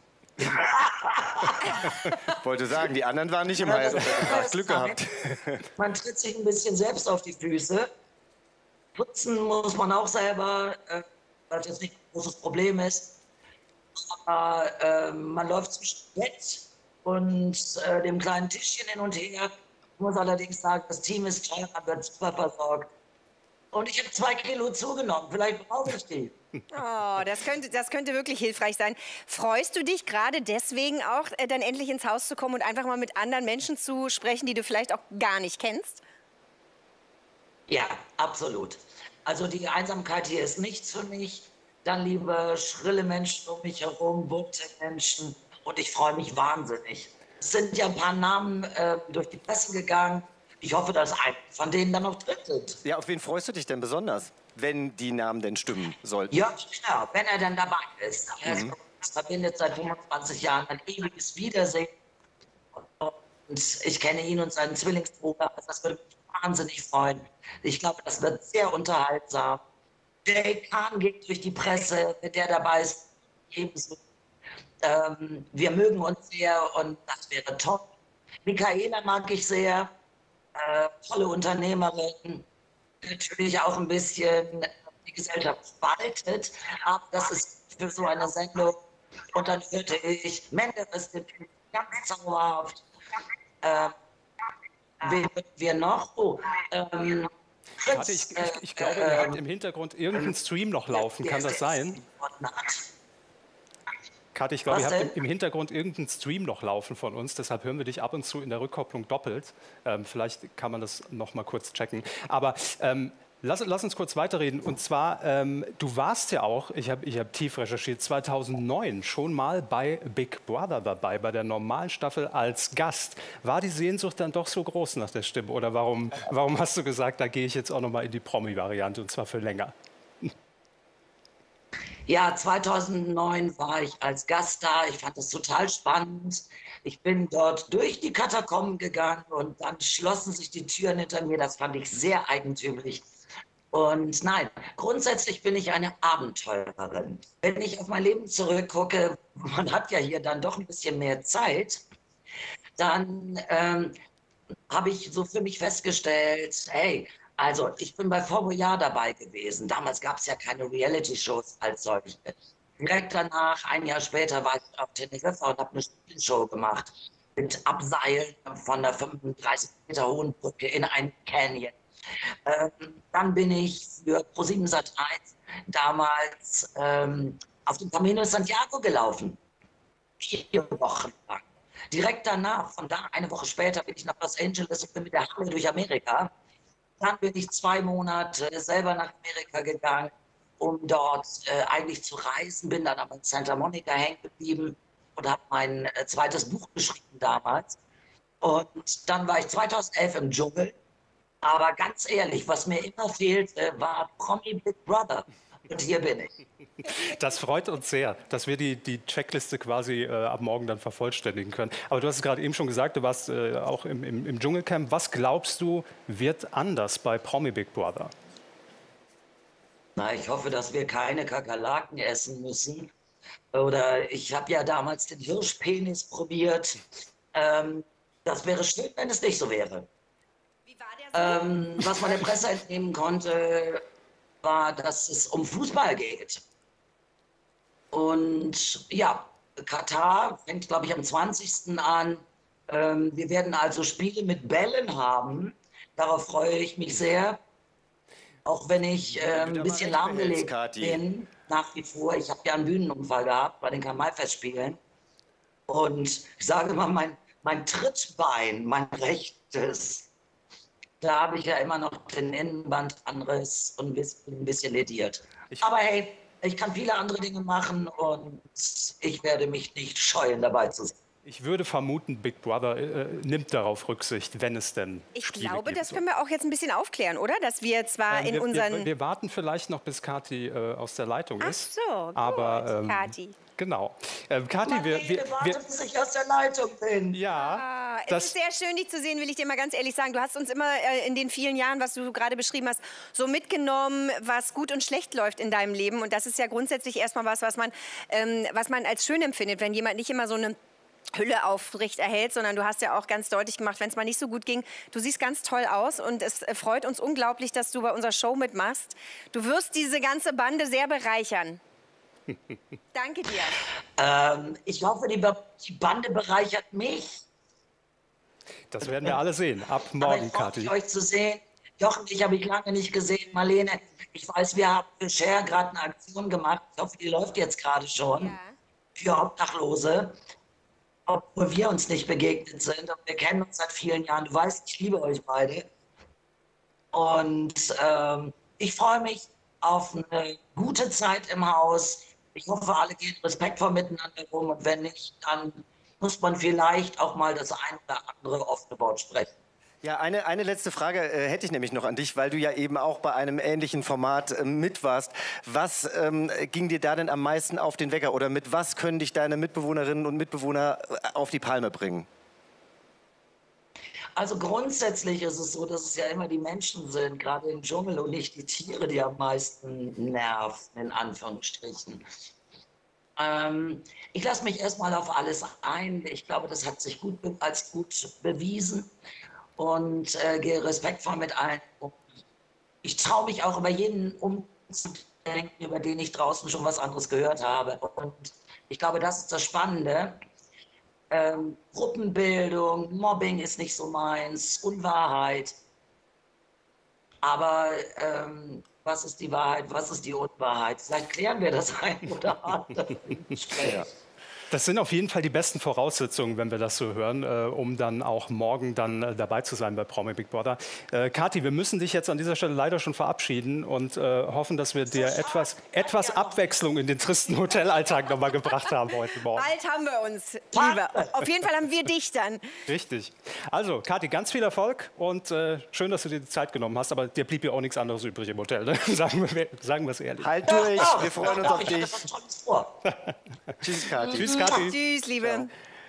wollte sagen, die anderen waren nicht im Hyatt. Hast Glück gehabt. Man tritt sich ein bisschen selbst auf die Füße. Putzen muss man auch selber, weil das nicht ein großes Problem ist. Aber man läuft zwischen Bett und dem kleinen Tischchen hin und her. Ich muss allerdings sagen, das Team ist toll, man wird super versorgt. Und ich habe 2 Kilo zugenommen. Vielleicht brauche ich die. oh, das könnte wirklich hilfreich sein. Freust du dich gerade deswegen auch, dann endlich ins Haus zu kommen und einfach mal mit anderen Menschen zu sprechen, die du vielleicht auch gar nicht kennst? Ja, absolut. Also die Einsamkeit hier ist nichts für mich. Dann lieber schrille Menschen um mich herum, bunte Menschen. Und ich freue mich wahnsinnig. Es sind ja ein paar Namen durch die Presse gegangen. Ich hoffe, dass einer von denen dann noch tritt. Ja, auf wen freust du dich denn besonders, wenn die Namen denn stimmen sollten? Ja, klar, wenn er dann dabei ist. Er verbindet seit 25 Jahren ein ewiges Wiedersehen. Und ich kenne ihn und seinen Zwillingsbruder. Also das würde mich wahnsinnig freuen. Ich glaube, das wird sehr unterhaltsam. Jay Khan geht durch die Presse, wenn der dabei ist, ebenso. Wir mögen uns sehr und das wäre toll. Michaela mag ich sehr. Tolle Unternehmerin, natürlich auch ein bisschen die Gesellschaft spaltet, aber das ist für so eine Sendung. Und dann hörte ich, Menderes, ganz zauberhaft. Wen würden wir noch? Warte, ich glaube, ihr habt im Hintergrund irgendeinen Stream noch laufen. Kann das sein? Kathi, ich glaube, ihr habt im Hintergrund irgendeinen Stream noch laufen von uns. Deshalb hören wir dich ab und zu in der Rückkopplung doppelt. Vielleicht kann man das noch mal kurz checken. Aber lass uns kurz weiterreden. Und zwar, du warst ja auch, ich hab tief recherchiert, 2009 schon mal bei Big Brother dabei, bei der normalen Staffel als Gast. War die Sehnsucht dann doch so groß nach der Stimme? Oder warum hast du gesagt, da gehe ich jetzt auch noch mal in die Promi-Variante und zwar für länger? Ja, 2009 war ich als Gast da. Ich fand das total spannend. Ich bin dort durch die Katakomben gegangen und dann schlossen sich die Türen hinter mir. Das fand ich sehr eigentümlich. Und nein, grundsätzlich bin ich eine Abenteurerin. Wenn ich auf mein Leben zurückgucke, man hat ja hier dann doch ein bisschen mehr Zeit, dann habe ich so für mich festgestellt, hey, also ich bin bei Fort Boyard dabei gewesen. Damals gab es ja keine Reality-Shows als solche. Direkt danach, ein Jahr später, war ich auf Teneriffa und habe eine Spielshow gemacht. Mit Abseilen von der 35 Meter hohen Brücke in einen Canyon. Dann bin ich für ProSieben Sat.1 damals auf dem Camino Santiago gelaufen. 4 Wochen lang. Direkt danach, von da eine Woche später, bin ich nach Los Angeles und bin mit der Halle durch Amerika. Dann bin ich 2 Monate selber nach Amerika gegangen, um dort eigentlich zu reisen. Bin dann aber in Santa Monica hängen geblieben und habe mein zweites Buch geschrieben damals. Und dann war ich 2011 im Dschungel. Aber ganz ehrlich, was mir immer fehlte, war Promi Big Brother. Und hier bin ich. Das freut uns sehr, dass wir die Checkliste quasi ab morgen dann vervollständigen können. Aber du hast es gerade eben schon gesagt, du warst auch im Dschungelcamp. Was glaubst du, wird anders bei Promi Big Brother? Na, ich hoffe, dass wir keine Kakerlaken essen müssen. Oder ich habe ja damals den Hirschpenis probiert. Das wäre schön, wenn es nicht so wäre. Wie war der so? Was man der Presse entnehmen konnte, war, dass es um Fußball geht. Und ja, Katar fängt, glaube ich, am 20. an. Wir werden also Spiele mit Bällen haben. Darauf freue ich mich sehr. Auch wenn ich ein bisschen lahmgelegt bin, nach wie vor. Ich habe ja einen Bühnenunfall gehabt bei den Karl-May-Festspielen. Und ich sage mal, mein Trittbein, mein rechtes, da habe ich ja immer noch den Innenbandanriss und ein bisschen lediert. Aber hey, ich kann viele andere Dinge machen und ich werde mich nicht scheuen, dabei zu sein. Ich würde vermuten, Big Brother nimmt darauf Rücksicht, wenn es denn Spiele glaube, gibt. das können wir auch jetzt ein bisschen aufklären, oder? Dass wir zwar in unseren... Wir warten vielleicht noch, bis Kathi aus der Leitung ist. Ach so, gut, aber, Kathi. Genau. Kathi, warte, bis ich aus der Leitung bin. Ja. Es ist sehr schön, dich zu sehen, will ich dir mal ganz ehrlich sagen. Du hast uns immer in den vielen Jahren, was du gerade beschrieben hast, so mitgenommen, was gut und schlecht läuft in deinem Leben. Und das ist ja grundsätzlich erstmal was man als schön empfindet, wenn jemand nicht immer so eine Hülle aufrecht erhält, sondern du hast ja auch ganz deutlich gemacht, wenn es mal nicht so gut ging, du siehst ganz toll aus und es freut uns unglaublich, dass du bei unserer Show mitmachst. Du wirst diese ganze Bande sehr bereichern. Danke dir. Ich hoffe, die Bande bereichert mich. Das werden wir alle sehen, ab morgen, Kathi. Euch zu sehen. Jochen, dich habe ich lange nicht gesehen. Marlene, ich weiß, wir haben für Share gerade eine Aktion gemacht. Ich hoffe, die läuft jetzt gerade schon. Für Obdachlose. Obwohl wir uns nicht begegnet sind. Und wir kennen uns seit vielen Jahren. Du weißt, ich liebe euch beide. Und ich freue mich auf eine gute Zeit im Haus. Ich hoffe, alle gehen respektvoll miteinander um. Und wenn nicht, dann muss man vielleicht auch mal das ein oder andere offene Wort sprechen. Ja, eine letzte Frage hätte ich nämlich noch an dich, weil du ja eben auch bei einem ähnlichen Format mit warst. Was ging dir da denn am meisten auf den Wecker oder mit was können dich deine Mitbewohnerinnen und Mitbewohner auf die Palme bringen? Also grundsätzlich ist es so, dass es ja immer die Menschen sind, gerade im Dschungel und nicht die Tiere, die am meisten nerven, in Anführungsstrichen. Ich lasse mich erstmal auf alles ein. Ich glaube, das hat sich als gut bewiesen. Und gehe respektvoll mit allen um. Ich traue mich auch über jeden umzudenken, über den ich draußen schon was anderes gehört habe. Und ich glaube, das ist das Spannende. Gruppenbildung, Mobbing ist nicht so meins, Unwahrheit. Aber was ist die Wahrheit, was ist die Unwahrheit? Vielleicht klären wir das ein oder andere im Gespräch. Ja. Das sind auf jeden Fall die besten Voraussetzungen, wenn wir das so hören, um dann auch morgen dann dabei zu sein bei Promi Big Brother. Kathi, wir müssen dich jetzt an dieser Stelle leider schon verabschieden und hoffen, dass wir dir etwas Abwechslung in den tristen Hotelalltag nochmal gebracht haben heute Morgen. Bald haben wir uns, lieber. Auf jeden Fall haben wir dich dann. Richtig. Also, Kathi, ganz viel Erfolg und schön, dass du dir die Zeit genommen hast, aber dir blieb ja auch nichts anderes übrig im Hotel, ne? Sagen wir es ehrlich. Halt durch, wir freuen uns auf dich. Tschüss, Kathi. Tschüss, Kathi. Tschüss, Liebe.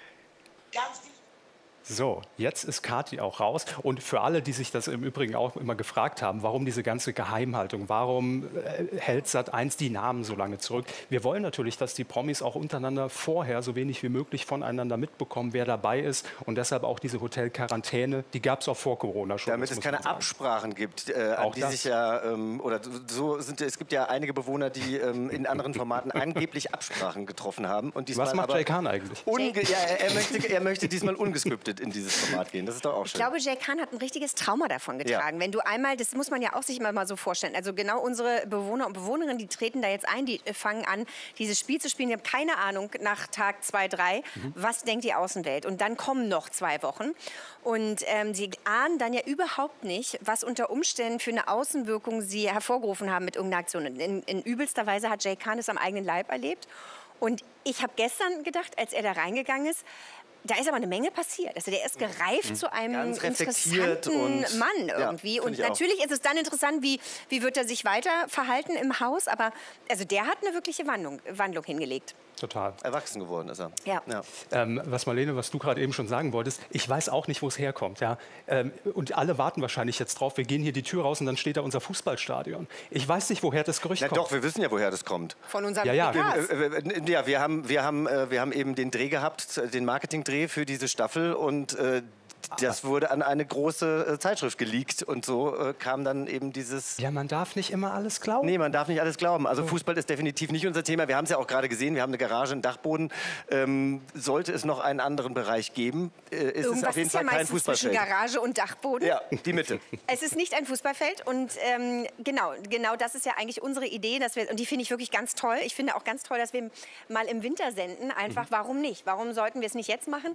So, jetzt ist Kathi auch raus. Und für alle, die sich das im Übrigen auch immer gefragt haben, warum diese ganze Geheimhaltung, warum hält Sat.1 die Namen so lange zurück? Wir wollen natürlich, dass die Promis auch untereinander vorher so wenig wie möglich voneinander mitbekommen, wer dabei ist. Und deshalb auch diese Hotelquarantäne, die gab es auch vor Corona schon. Damit es keine Absprachen gibt, an die sich ja, es gibt ja einige Bewohner, die in anderen Formaten angeblich Absprachen getroffen haben. Und diesmal was macht Jay Khan eigentlich? Er möchte diesmal ungescriptet in dieses Format gehen. Das ist doch auch schön. Ich glaube, Jay Khan hat ein richtiges Trauma davon getragen. Ja. Wenn du einmal, das muss man ja auch sich immer mal so vorstellen, also genau unsere Bewohner und Bewohnerinnen, die treten da jetzt ein, die fangen an, dieses Spiel zu spielen, die haben keine Ahnung nach Tag 2, 3, was denkt die Außenwelt. Und dann kommen noch 2 Wochen und sie ahnen dann ja überhaupt nicht, was unter Umständen für eine Außenwirkung sie hervorgerufen haben mit irgendeiner Aktion. In übelster Weise hat Jay Khan es am eigenen Leib erlebt. Und ich habe gestern gedacht, als er da reingegangen ist, da ist aber eine Menge passiert. Also der ist gereift zu einem interessanten Mann irgendwie. Ja, und natürlich ist es dann interessant, wie wird er sich weiter verhalten im Haus. Aber also der hat eine wirkliche Wandlung hingelegt. Total. Erwachsen geworden ist er. Ja. Marlene, was du gerade eben schon sagen wolltest, ich weiß auch nicht, wo es herkommt. Ja? Und alle warten wahrscheinlich jetzt drauf. Wir gehen hier die Tür raus und dann steht da unser Fußballstadion. Ich weiß nicht, woher das Gerücht kommt. Doch, wir wissen ja, woher das kommt. Von unserem wir haben eben den Dreh gehabt, den Marketingdreh für diese Staffel und das wurde an eine große Zeitschrift geleakt und so kam dann eben dieses... Ja, man darf nicht immer alles glauben. Nee, man darf nicht alles glauben. Also Fußball ist definitiv nicht unser Thema. Wir haben es ja auch gerade gesehen, wir haben eine Garage, einen Dachboden. Sollte es noch einen anderen Bereich geben, ist es auf jeden Fall kein Fußballfeld. Zwischen Garage und Dachboden? Ja, die Mitte. Es ist nicht ein Fußballfeld und genau das ist ja eigentlich unsere Idee, und die finde ich wirklich ganz toll. Ich finde auch ganz toll, dass wir mal im Winter senden. Einfach, warum nicht? Warum sollten wir es nicht jetzt machen?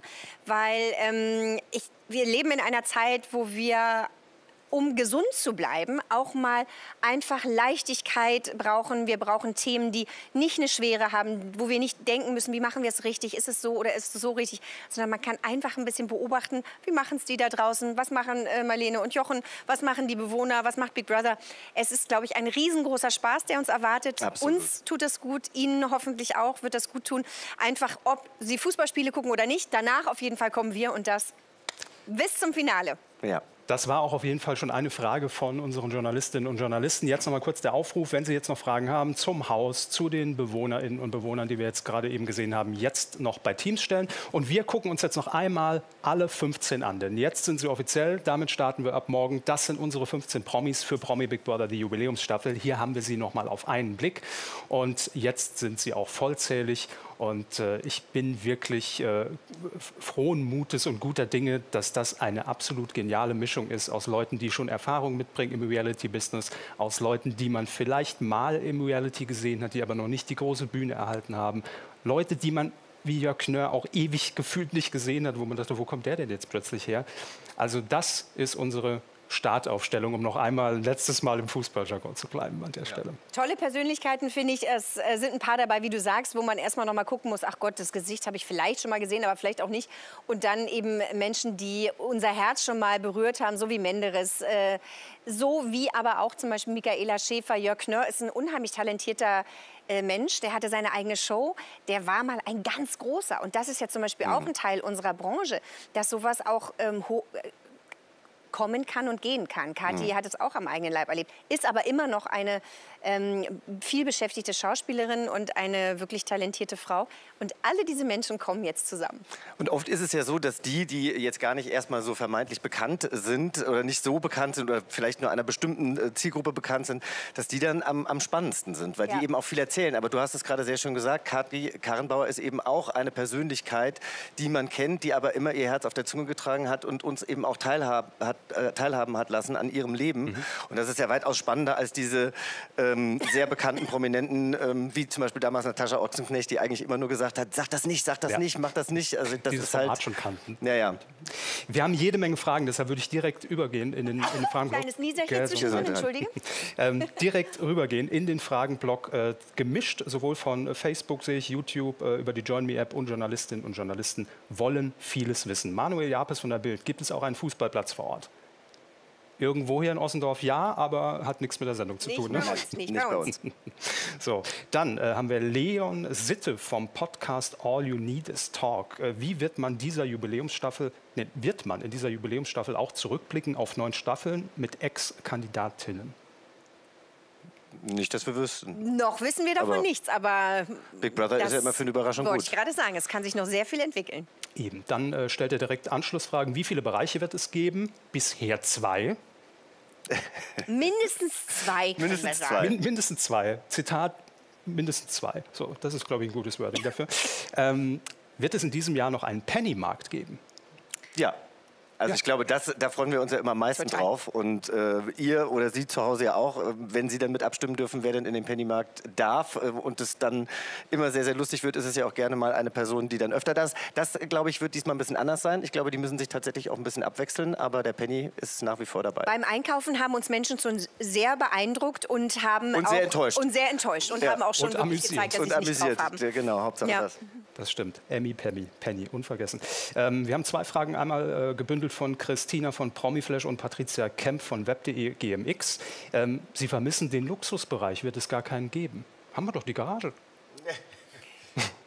Weil wir leben in einer Zeit, wo wir, um gesund zu bleiben, auch mal einfach Leichtigkeit brauchen. Wir brauchen Themen, die nicht eine Schwere haben, wo wir nicht denken müssen, wie machen wir es richtig, ist es so oder ist es so richtig, sondern man kann einfach ein bisschen beobachten, wie machen es die da draußen, was machen Marlene und Jochen, was machen die Bewohner, was macht Big Brother. Es ist, glaube ich, ein riesengroßer Spaß, der uns erwartet. Absolut. Uns tut es gut, Ihnen hoffentlich auch, wird das gut tun. Einfach, ob Sie Fußballspiele gucken oder nicht, danach auf jeden Fall kommen wir und das bis zum Finale. Ja. Das war auch auf jeden Fall schon eine Frage von unseren Journalistinnen und Journalisten. Jetzt noch mal kurz der Aufruf, wenn Sie jetzt noch Fragen haben zum Haus, zu den Bewohnerinnen und Bewohnern, die wir jetzt gerade eben gesehen haben, jetzt noch bei Teams stellen. Und wir gucken uns jetzt noch einmal alle 15 an. Denn jetzt sind sie offiziell, damit starten wir ab morgen. Das sind unsere 15 Promis für Promi Big Brother, die Jubiläumsstaffel. Hier haben wir sie noch mal auf einen Blick. Und jetzt sind sie auch vollzählig. Und ich bin wirklich frohen Mutes und guter Dinge, dass das eine absolut geniale Mischung ist aus Leuten, die schon Erfahrung mitbringen im Reality-Business, aus Leuten, die man vielleicht mal im Reality gesehen hat, die aber noch nicht die große Bühne erhalten haben. Leute, die man wie Jörg Knörr auch ewig gefühlt nicht gesehen hat, wo man dachte, wo kommt der denn jetzt plötzlich her? Also das ist unsere Startaufstellung, um noch einmal ein letztes Mal im Fußballjargon zu bleiben an der Stelle. Tolle Persönlichkeiten, finde ich. Es sind ein paar dabei, wie du sagst, wo man erstmal noch mal gucken muss, ach Gott, das Gesicht habe ich vielleicht schon mal gesehen, aber vielleicht auch nicht. Und dann eben Menschen, die unser Herz schon mal berührt haben, so wie Menderes, so wie aber auch zum Beispiel Michaela Schäfer. Jörg Knörr ist ein unheimlich talentierter Mensch, der hatte seine eigene Show, der war mal ein ganz großer. Und das ist ja zum Beispiel auch ein Teil unserer Branche, dass sowas auch kommen kann und gehen kann. Kathi hat es auch am eigenen Leib erlebt, ist aber immer noch eine viel beschäftigte Schauspielerin und eine wirklich talentierte Frau. Und alle diese Menschen kommen jetzt zusammen. Und oft ist es ja so, dass die jetzt gar nicht erstmal so vermeintlich bekannt sind oder nicht so bekannt sind oder vielleicht nur einer bestimmten Zielgruppe bekannt sind, dass die dann am spannendsten sind, weil die eben auch viel erzählen. Aber du hast es gerade sehr schön gesagt, Kathi Karrenbauer ist eben auch eine Persönlichkeit, die man kennt, die aber immer ihr Herz auf der Zunge getragen hat und uns eben auch teilhaben hat lassen an ihrem Leben. Und das ist ja weitaus spannender als diese sehr bekannten Prominenten, wie zum Beispiel damals Natascha Ochsenknecht, die eigentlich immer nur gesagt hat, sag das nicht, mach das nicht. Also das dieses ist halt Format schon kannten. Ja. Wir haben jede Menge Fragen, deshalb würde ich direkt übergehen in den Fragenblock. Kleines Nieserchen zwischendrin, entschuldige. Direkt rübergehen in den Fragenblock, gemischt, sowohl von Facebook sehe ich, YouTube, über die Join Me App und Journalistinnen und Journalisten wollen vieles wissen. Manuel Japes von der Bild, gibt es auch einen Fußballplatz vor Ort? Irgendwo hier in Ossendorf ja, aber hat nichts mit der Sendung zu tun. Nicht bei uns. So, dann haben wir Leon Sitte vom Podcast All You Need Is Talk. Wie wird man in dieser Jubiläumsstaffel auch zurückblicken auf 9 Staffeln mit Ex-Kandidatinnen? Nicht, dass wir wüssten. Noch wissen wir davon nichts, aber Big Brother ist ja immer für eine Überraschung gut. Wollte ich gerade sagen, es kann sich noch sehr viel entwickeln. Eben, dann stellt er direkt Anschlussfragen. Wie viele Bereiche wird es geben? Bisher 2. Mindestens 2, Mindestens 2. Mindestens 2. Zitat, mindestens 2. So, das ist, glaube ich, ein gutes Wording dafür. Wird es in diesem Jahr noch einen Pennymarkt geben? Ja. Also ich glaube, da freuen wir uns ja immer am meisten drauf. Und ihr oder Sie zu Hause ja auch, wenn Sie dann mit abstimmen dürfen, wer denn in den Pennymarkt darf und es dann immer sehr, sehr lustig wird, ist es ja auch gerne mal eine Person, die dann öfter das. Das, glaube ich, wird diesmal ein bisschen anders sein. Ich glaube, die müssen sich tatsächlich auch ein bisschen abwechseln, aber der Penny ist nach wie vor dabei. Beim Einkaufen haben uns Menschen schon sehr beeindruckt und haben und auch sehr enttäuscht. Und sehr enttäuscht und haben auch schon wirklich gezeigt, dass sie nicht drauf haben. Ja, genau, Hauptsache das. Das stimmt. Penny, unvergessen. Wir haben 2 Fragen, einmal gebündelt von Christina von Promiflash und Patricia Kemp von web.de GMX. Sie vermissen den Luxusbereich, wird es gar keinen geben. Haben wir doch die Garage.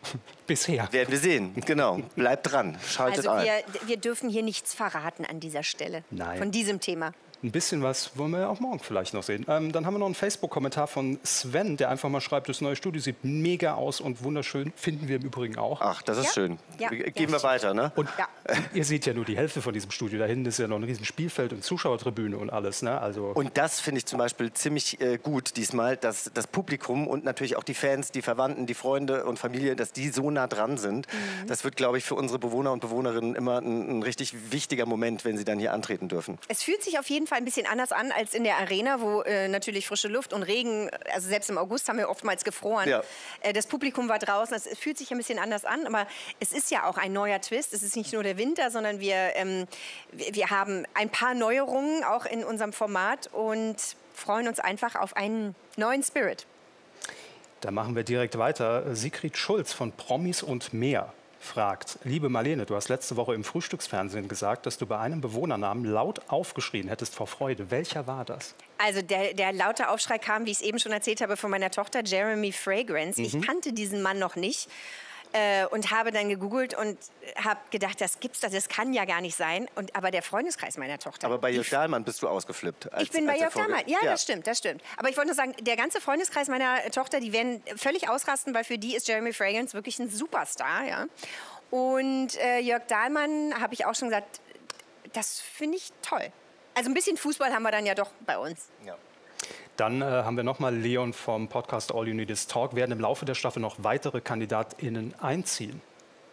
Bisher. Werden wir sehen, genau. Bleibt dran, schaltet Also ein. wir dürfen hier nichts verraten an dieser Stelle. Nein. Von diesem Thema. Ein bisschen was wollen wir auch morgen vielleicht noch sehen. Dann haben wir noch einen Facebook-Kommentar von Sven, der einfach mal schreibt, das neue Studio sieht mega aus und wunderschön. Finden wir im Übrigen auch. Ach, das ist Ja. schön. Ja. Gehen wir weiter, ne? Und ihr seht ja nur die Hälfte von diesem Studio. Da hinten ist ja noch ein riesen Spielfeld und Zuschauertribüne und alles. Ne? Also Und das finde ich zum Beispiel ziemlich gut diesmal, dass das Publikum und natürlich auch die Fans, die Verwandten, die Freunde und Familie, dass die so nah dran sind. Das wird, glaube ich, für unsere Bewohner und Bewohnerinnen immer ein richtig wichtiger Moment, wenn sie dann hier antreten dürfen. Es fühlt sich auf jeden Fall ein bisschen anders an als in der Arena, wo natürlich frische Luft und Regen, also selbst im August haben wir oftmals gefroren. Ja. Das Publikum war draußen, es fühlt sich ein bisschen anders an, aber es ist ja auch ein neuer Twist. Es ist nicht nur der Winter, sondern wir haben ein paar Neuerungen auch in unserem Format und freuen uns einfach auf einen neuen Spirit. da machen wir direkt weiter. Sigrid Schulz von Promis und mehr fragt, liebe Marlene, du hast letzte Woche im Frühstücksfernsehen gesagt, dass du bei einem Bewohnernamen laut aufgeschrien hättest vor Freude. Welcher war das? Also der laute Aufschrei kam, wie ich es eben schon erzählt habe, von meiner Tochter Jeremy Fragrance. Ich kannte diesen Mann noch nicht. Und habe dann gegoogelt und habe gedacht, das kann ja gar nicht sein. Aber der Freundeskreis meiner Tochter. Aber bei Jörg Dahlmann bist du ausgeflippt. Ich bin bei Jörg Dahlmann. Ja, das stimmt. Aber ich wollte nur sagen, der ganze Freundeskreis meiner Tochter, die werden völlig ausrasten, weil für die ist Jeremy Fragrance wirklich ein Superstar. Ja? Und Jörg Dahlmann, habe ich auch schon gesagt, das finde ich toll. Also ein bisschen Fußball haben wir dann ja doch bei uns. Ja. Dann haben wir nochmal Leon vom Podcast All You Need Is Talk. Werden im Laufe der Staffel noch weitere KandidatInnen einziehen?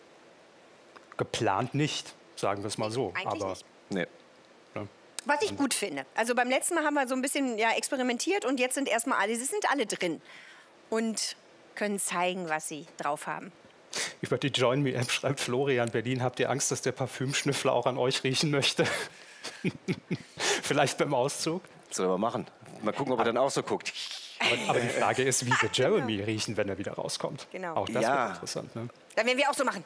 Geplant nicht, sagen wir es mal so. Eigentlich Aber nicht. Nee. Was ich gut finde. Also beim letzten Mal haben wir so ein bisschen experimentiert und jetzt sind erstmal alle, sie sind alle drin und können zeigen, was sie drauf haben. über die Join Me App schreibt Florian Berlin, habt ihr Angst, dass der Parfümschnüffler auch an euch riechen möchte? Vielleicht beim Auszug? Sollen wir machen. Mal gucken, ob er dann auch so guckt. Aber die Frage ist, wie wird Jeremy riechen, wenn er wieder rauskommt? Genau. Auch das Ja. wird interessant. Ne? Dann werden wir auch so machen.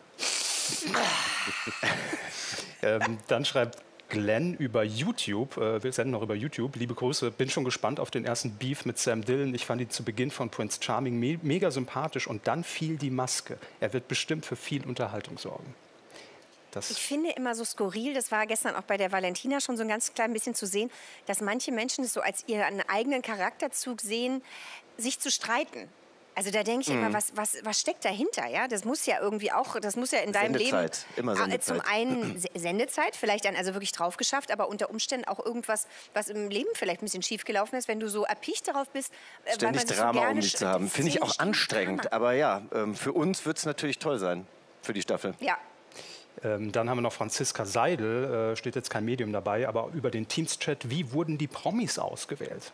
Dann schreibt Glenn über YouTube, wir senden noch über YouTube, liebe Grüße, bin schon gespannt auf den ersten Beef mit Sam Dillon. Ich fand ihn zu Beginn von Prince Charming mega sympathisch und dann fiel die Maske. Er wird bestimmt für viel Unterhaltung sorgen. Ich finde immer so skurril, das war gestern auch bei der Valentina schon so ein ganz klein bisschen zu sehen, dass manche Menschen es so als ihren eigenen Charakterzug sehen, sich zu streiten. Also da denke ich immer, was steckt dahinter? Ja? Das muss ja irgendwie auch, das muss ja in deinem Sendezeit, Leben immer Sendezeit. Zum einen Sendezeit, vielleicht dann also wirklich drauf geschafft, aber unter Umständen auch irgendwas, was im Leben vielleicht ein bisschen schief gelaufen ist, wenn du so erpicht darauf bist, Ständig Drama um dich zu haben. Finde ich auch anstrengend. Drama. Aber ja, für uns wird es natürlich toll sein, für die Staffel. Ja. Dann haben wir noch Franziska Seidel, steht jetzt kein Medium dabei, aber über den Teams-Chat, wie wurden die Promis ausgewählt?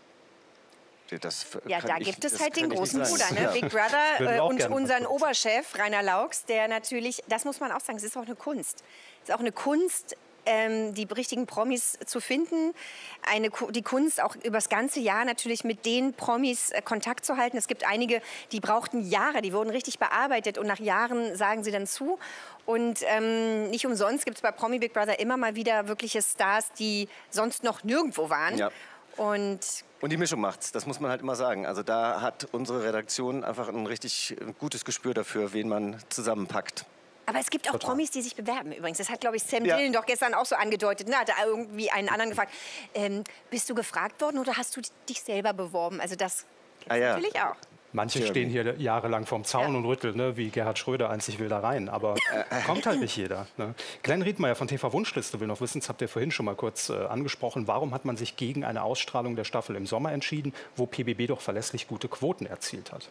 Ja, da gibt es halt den großen Bruder, ne? Ja. Big Würden wir Brother auch und gerne unseren mal kurz. Oberchef Rainer Laux, der natürlich, das muss man auch sagen, es ist auch eine Kunst. Es ist auch eine Kunst, die richtigen Promis zu finden. Die Kunst auch über das ganze Jahr natürlich mit den Promis Kontakt zu halten. Es gibt einige, die brauchten Jahre, die wurden richtig bearbeitet und nach Jahren sagen sie dann zu. Und nicht umsonst gibt es bei Promi Big Brother immer mal wieder wirkliche Stars, die sonst noch nirgendwo waren. Ja. Und die Mischung macht's, das muss man halt immer sagen. Also da hat unsere Redaktion einfach ein richtig gutes Gespür dafür, wen man zusammenpackt. aber es gibt auch Total. Promis, die sich bewerben übrigens. Das hat, glaube ich, Sam Ja. Dillon doch gestern auch so angedeutet. Ne? Hat er irgendwie einen anderen gefragt, bist du gefragt worden oder hast du dich selber beworben? Also das gibt's ja. natürlich auch. Manche Jeremy. stehen hier jahrelang vorm Zaun und rütteln, ne, wie Gerhard Schröder, einzig will da rein. Aber kommt halt nicht jeder. Ne? Glenn Riedmeier von TV Wunschliste will noch wissen, das habt ihr vorhin schon mal kurz angesprochen, warum hat man sich gegen eine Ausstrahlung der Staffel im Sommer entschieden, wo PBB doch verlässlich gute Quoten erzielt hat?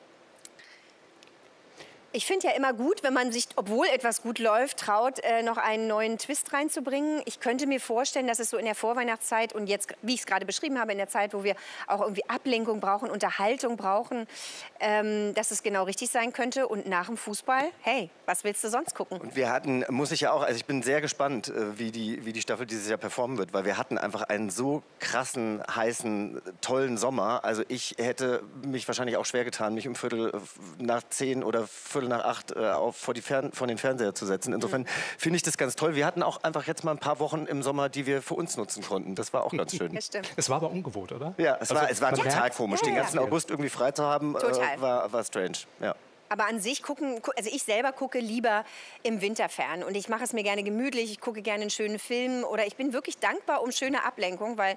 Ich finde ja immer gut, wenn man sich, obwohl etwas gut läuft, traut, noch einen neuen Twist reinzubringen. Ich könnte mir vorstellen, dass es so in der Vorweihnachtszeit und jetzt, wie ich es gerade beschrieben habe, in der Zeit, wo wir auch irgendwie Ablenkung brauchen, Unterhaltung brauchen, dass es genau richtig sein könnte. Und nach dem Fußball, hey, was willst du sonst gucken? Und wir hatten, muss ich ja auch, also ich bin sehr gespannt, wie die Staffel dieses Jahr performen wird, weil wir hatten einfach einen so krassen, heißen, tollen Sommer. Also ich hätte mich wahrscheinlich auch schwer getan, mich um 7:45 oder 7:45 vor den Fernseher zu setzen. Insofern finde ich das ganz toll. Wir hatten auch einfach jetzt mal ein paar Wochen im Sommer, die wir für uns nutzen konnten. Das war auch ganz schön. Das stimmt. Es war aber ungewohnt, oder? Ja, es war man total merkt- komisch. Ja, Den ja. ganzen August irgendwie frei zu haben, Total. war strange. Ja. Aber an sich also ich selber gucke lieber im Winter fern. Und ich mache es mir gerne gemütlich, ich gucke gerne einen schönen Film. Oder ich bin wirklich dankbar um schöne Ablenkung, weil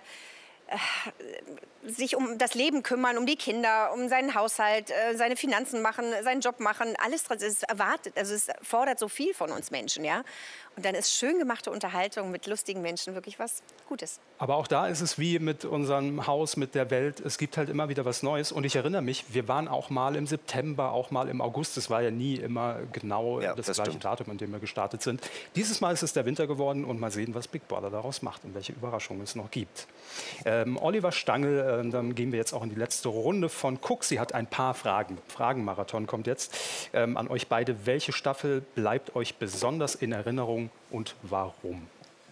sich um das Leben kümmern, um die Kinder, um seinen Haushalt, seine Finanzen machen, seinen Job machen, alles ist erwartet. Also es fordert so viel von uns Menschen, ja. Und dann ist schön gemachte Unterhaltung mit lustigen Menschen wirklich was Gutes. Aber auch da ist es wie mit unserem Haus, mit der Welt. Es gibt halt immer wieder was Neues. Und ich erinnere mich, wir waren auch mal im September, auch mal im August. Es war ja nie immer genau das gleiche Datum, an dem wir gestartet sind. Dieses Mal ist es der Winter geworden und mal sehen, was Big Brother daraus macht und welche Überraschungen es noch gibt. Oliver Stangl, dann gehen wir jetzt auch in die letzte Runde von Cook. Sie hat ein paar Fragen. Fragenmarathon kommt jetzt an euch beide. Welche Staffel bleibt euch besonders in Erinnerung und warum?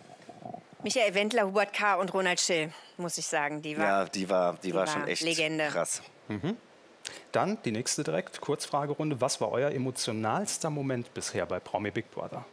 Michael Wendler, Hubert K. und Ronald Schill, muss ich sagen. Die war schon echt Legende. Krass. Mhm. Dann die nächste direkt, Kurzfragerunde. Was war euer emotionalster Moment bisher bei Promi Big Brother?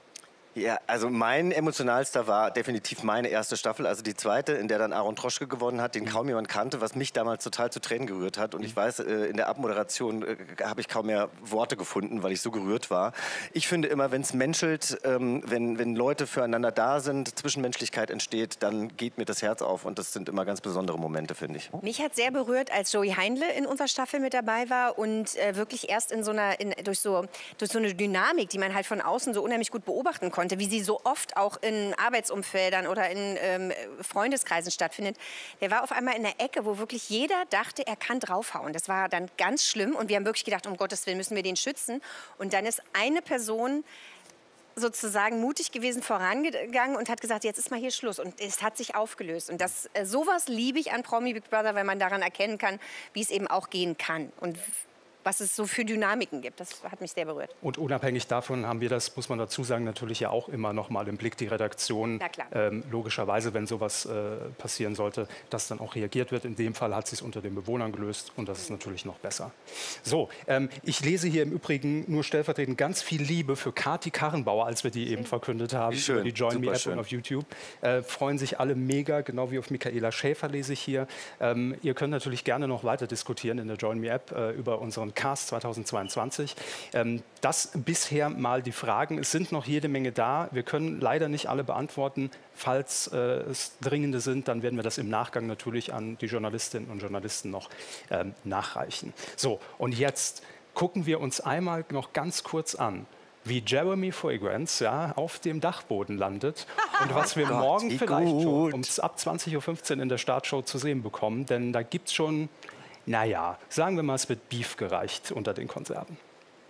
Ja, also mein emotionalster war definitiv meine erste Staffel, also die zweite, in der dann Aaron Troschke gewonnen hat, den kaum jemand kannte, was mich damals total zu Tränen gerührt hat. Und ich weiß, in der Abmoderation habe ich kaum mehr Worte gefunden, weil ich so gerührt war. Ich finde immer, wenn es menschelt, wenn Leute füreinander da sind, Zwischenmenschlichkeit entsteht, dann geht mir das Herz auf. Und das sind immer ganz besondere Momente, finde ich. Mich hat sehr berührt, als Joey Heindle in unserer Staffel mit dabei war und wirklich erst durch so eine Dynamik, die man halt von außen so unheimlich gut beobachten konnte, wie sie so oft auch in Arbeitsumfeldern oder in Freundeskreisen stattfindet. Der war auf einmal in der Ecke, wo wirklich jeder dachte, er kann draufhauen. Das war dann ganz schlimm und wir haben wirklich gedacht, um Gottes Willen müssen wir den schützen. Und dann ist eine Person sozusagen mutig gewesen, vorangegangen und hat gesagt, jetzt ist mal hier Schluss. Und es hat sich aufgelöst. Und sowas liebe ich an Promi Big Brother, weil man daran erkennen kann, wie es eben auch gehen kann. Und was es so für Dynamiken gibt. Das hat mich sehr berührt. Und unabhängig davon haben wir das, muss man dazu sagen, natürlich ja auch immer noch mal im Blick, die Redaktion. Na klar. Logischerweise, wenn sowas passieren sollte, dass dann auch reagiert wird. In dem Fall hat sie es unter den Bewohnern gelöst und das ist natürlich noch besser. So, ich lese hier im Übrigen nur stellvertretend ganz viel Liebe für Kati Karrenbauer, als wir die eben verkündet haben, über die Join Me App und auf YouTube. Freuen sich alle mega, genau wie auf Michaela Schäfer lese ich hier. Ihr könnt natürlich gerne noch weiter diskutieren in der Join Me App über unseren Cast 2022. Das bisher mal die Fragen. Es sind noch jede Menge da. Wir können leider nicht alle beantworten. Falls es dringende sind, dann werden wir das im Nachgang natürlich an die Journalistinnen und Journalisten noch nachreichen. So, und jetzt gucken wir uns einmal noch ganz kurz an, wie Jeremy Fragrance auf dem Dachboden landet und was wir morgen vielleicht schon ab 20:15 Uhr in der Startshow zu sehen bekommen. Denn da gibt es schon, naja, sagen wir mal, es wird Beef gereicht unter den Konserven.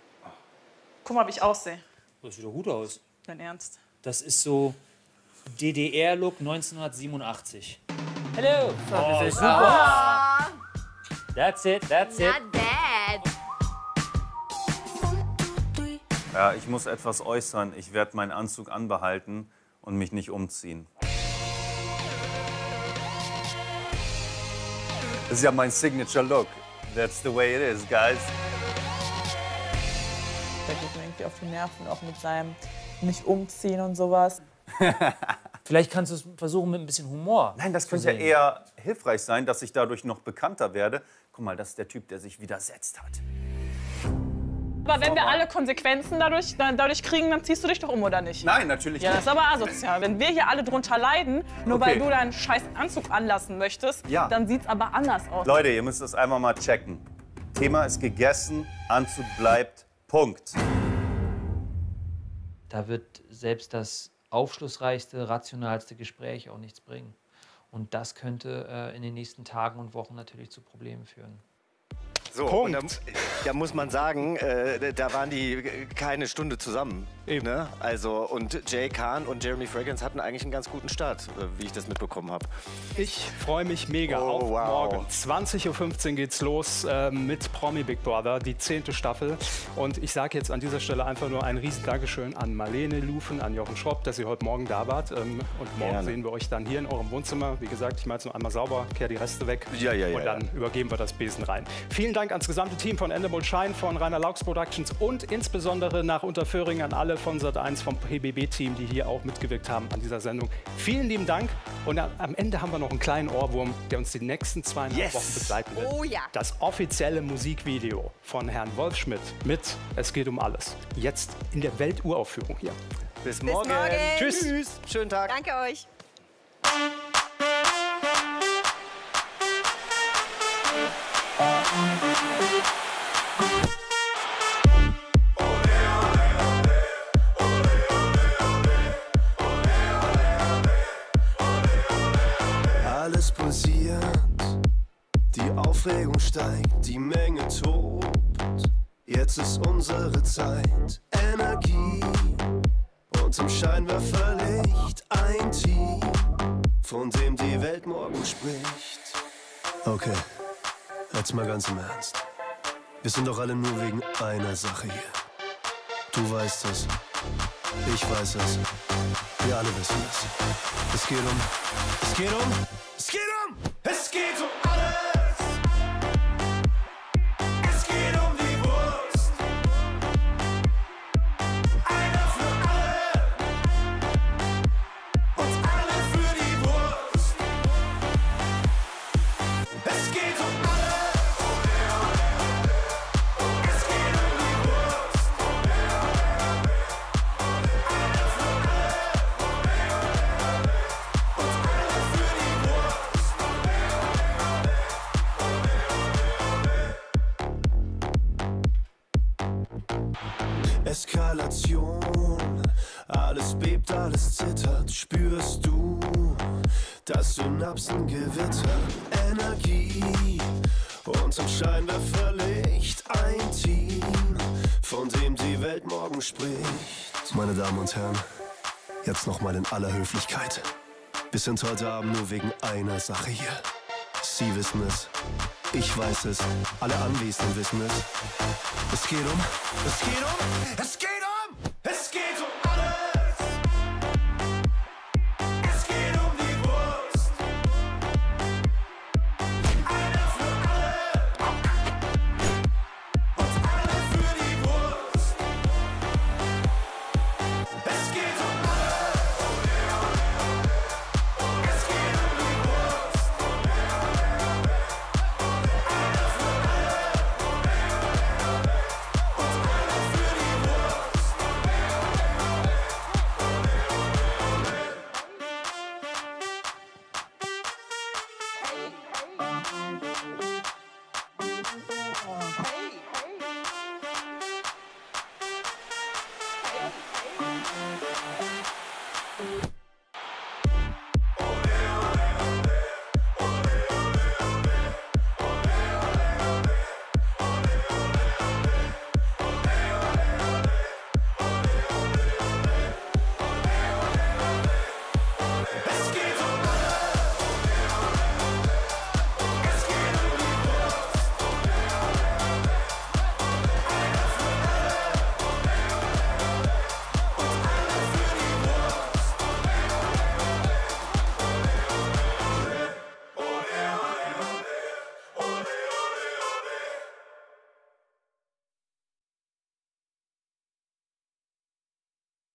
Guck mal, wie ich aussehe. Das sieht doch gut aus. Dein Ernst? Das ist so DDR-Look 1987. Hallo. Oh, super. That's it, that's it. Not bad. Ja, ich muss etwas äußern. Ich werde meinen Anzug anbehalten und mich nicht umziehen. Das ist ja mein Signature Look. That's the way it is, guys. Der geht mir irgendwie auf die Nerven, auch mit seinem nicht umziehen und sowas. Vielleicht kannst du es versuchen mit ein bisschen Humor. Nein, das könnte ja eher hilfreich sein, dass ich dadurch noch bekannter werde. Guck mal, das ist der Typ, der sich widersetzt hat. Aber wenn wir alle Konsequenzen dadurch kriegen, dann ziehst du dich doch um, oder nicht? Nein, natürlich Ja, nicht. das ist aber asozial. Wenn wir hier alle drunter leiden, nur weil du deinen scheiß Anzug anlassen möchtest, dann sieht's aber anders aus. Leute, ihr müsst das einmal mal checken. Thema ist gegessen, Anzug bleibt, Punkt. Da wird selbst das aufschlussreichste, rationalste Gespräch auch nichts bringen. Und das könnte in den nächsten Tagen und Wochen natürlich zu Problemen führen. So, und da muss man sagen, da waren die keine Stunde zusammen. Ne? Also, und Jay Khan und Jeremy Fragrance hatten eigentlich einen ganz guten Start, wie ich das mitbekommen habe. Ich freue mich mega auf morgen. 20:15 Uhr geht's los mit Promi Big Brother, die 10. Staffel. Und ich sage jetzt an dieser Stelle einfach nur ein riesen Dankeschön an Marlene Lufen, an Jochen Schropp, dass ihr heute Morgen da wart. Und morgen sehen wir euch dann hier in eurem Wohnzimmer. Wie gesagt, ich mache jetzt nur einmal sauber, kehre die Reste weg. Und dann übergeben wir das Besen rein. Vielen Dank Dank ans gesamte Team von Endemol Shine, von Rainer Laux Productions und insbesondere nach Unterföhring an alle von Sat.1 vom PBB-Team, die hier auch mitgewirkt haben an dieser Sendung. Vielen lieben Dank. Und am Ende haben wir noch einen kleinen Ohrwurm, der uns die nächsten 2,5 Wochen begleiten wird. Oh ja. Das offizielle Musikvideo von Herrn Wolf Schmidt mit Es geht um alles. Jetzt in der Welturaufführung hier. Bis morgen. Tschüss. Schönen Tag. Danke euch. Alles pulsiert, die Aufregung steigt, die Menge tobt. Jetzt ist unsere Zeit, Energie unterm Scheinwerferlicht. Ein Team, von dem die Welt morgen spricht. Okay, jetzt mal ganz im Ernst. Wir sind doch alle nur wegen einer Sache hier. Du weißt es, ich weiß es, wir alle wissen es. Es geht um alles. Es geht um die Wurst. Einer für alle und alle für die Wurst. Es geht um alles. Es geht um die Wurst. Einer für alle und alle für die Wurst. Eskalation, alles bebt, alles zittert, spürst du das Synapsengewitter, Energie unterm Scheinwerferlicht, ein Team, von dem die Welt morgen spricht. Meine Damen und Herren, jetzt nochmal in aller Höflichkeit. Wir sind heute Abend nur wegen einer Sache hier. Sie wissen es, ich weiß es, alle Anwesenden wissen es. Es geht um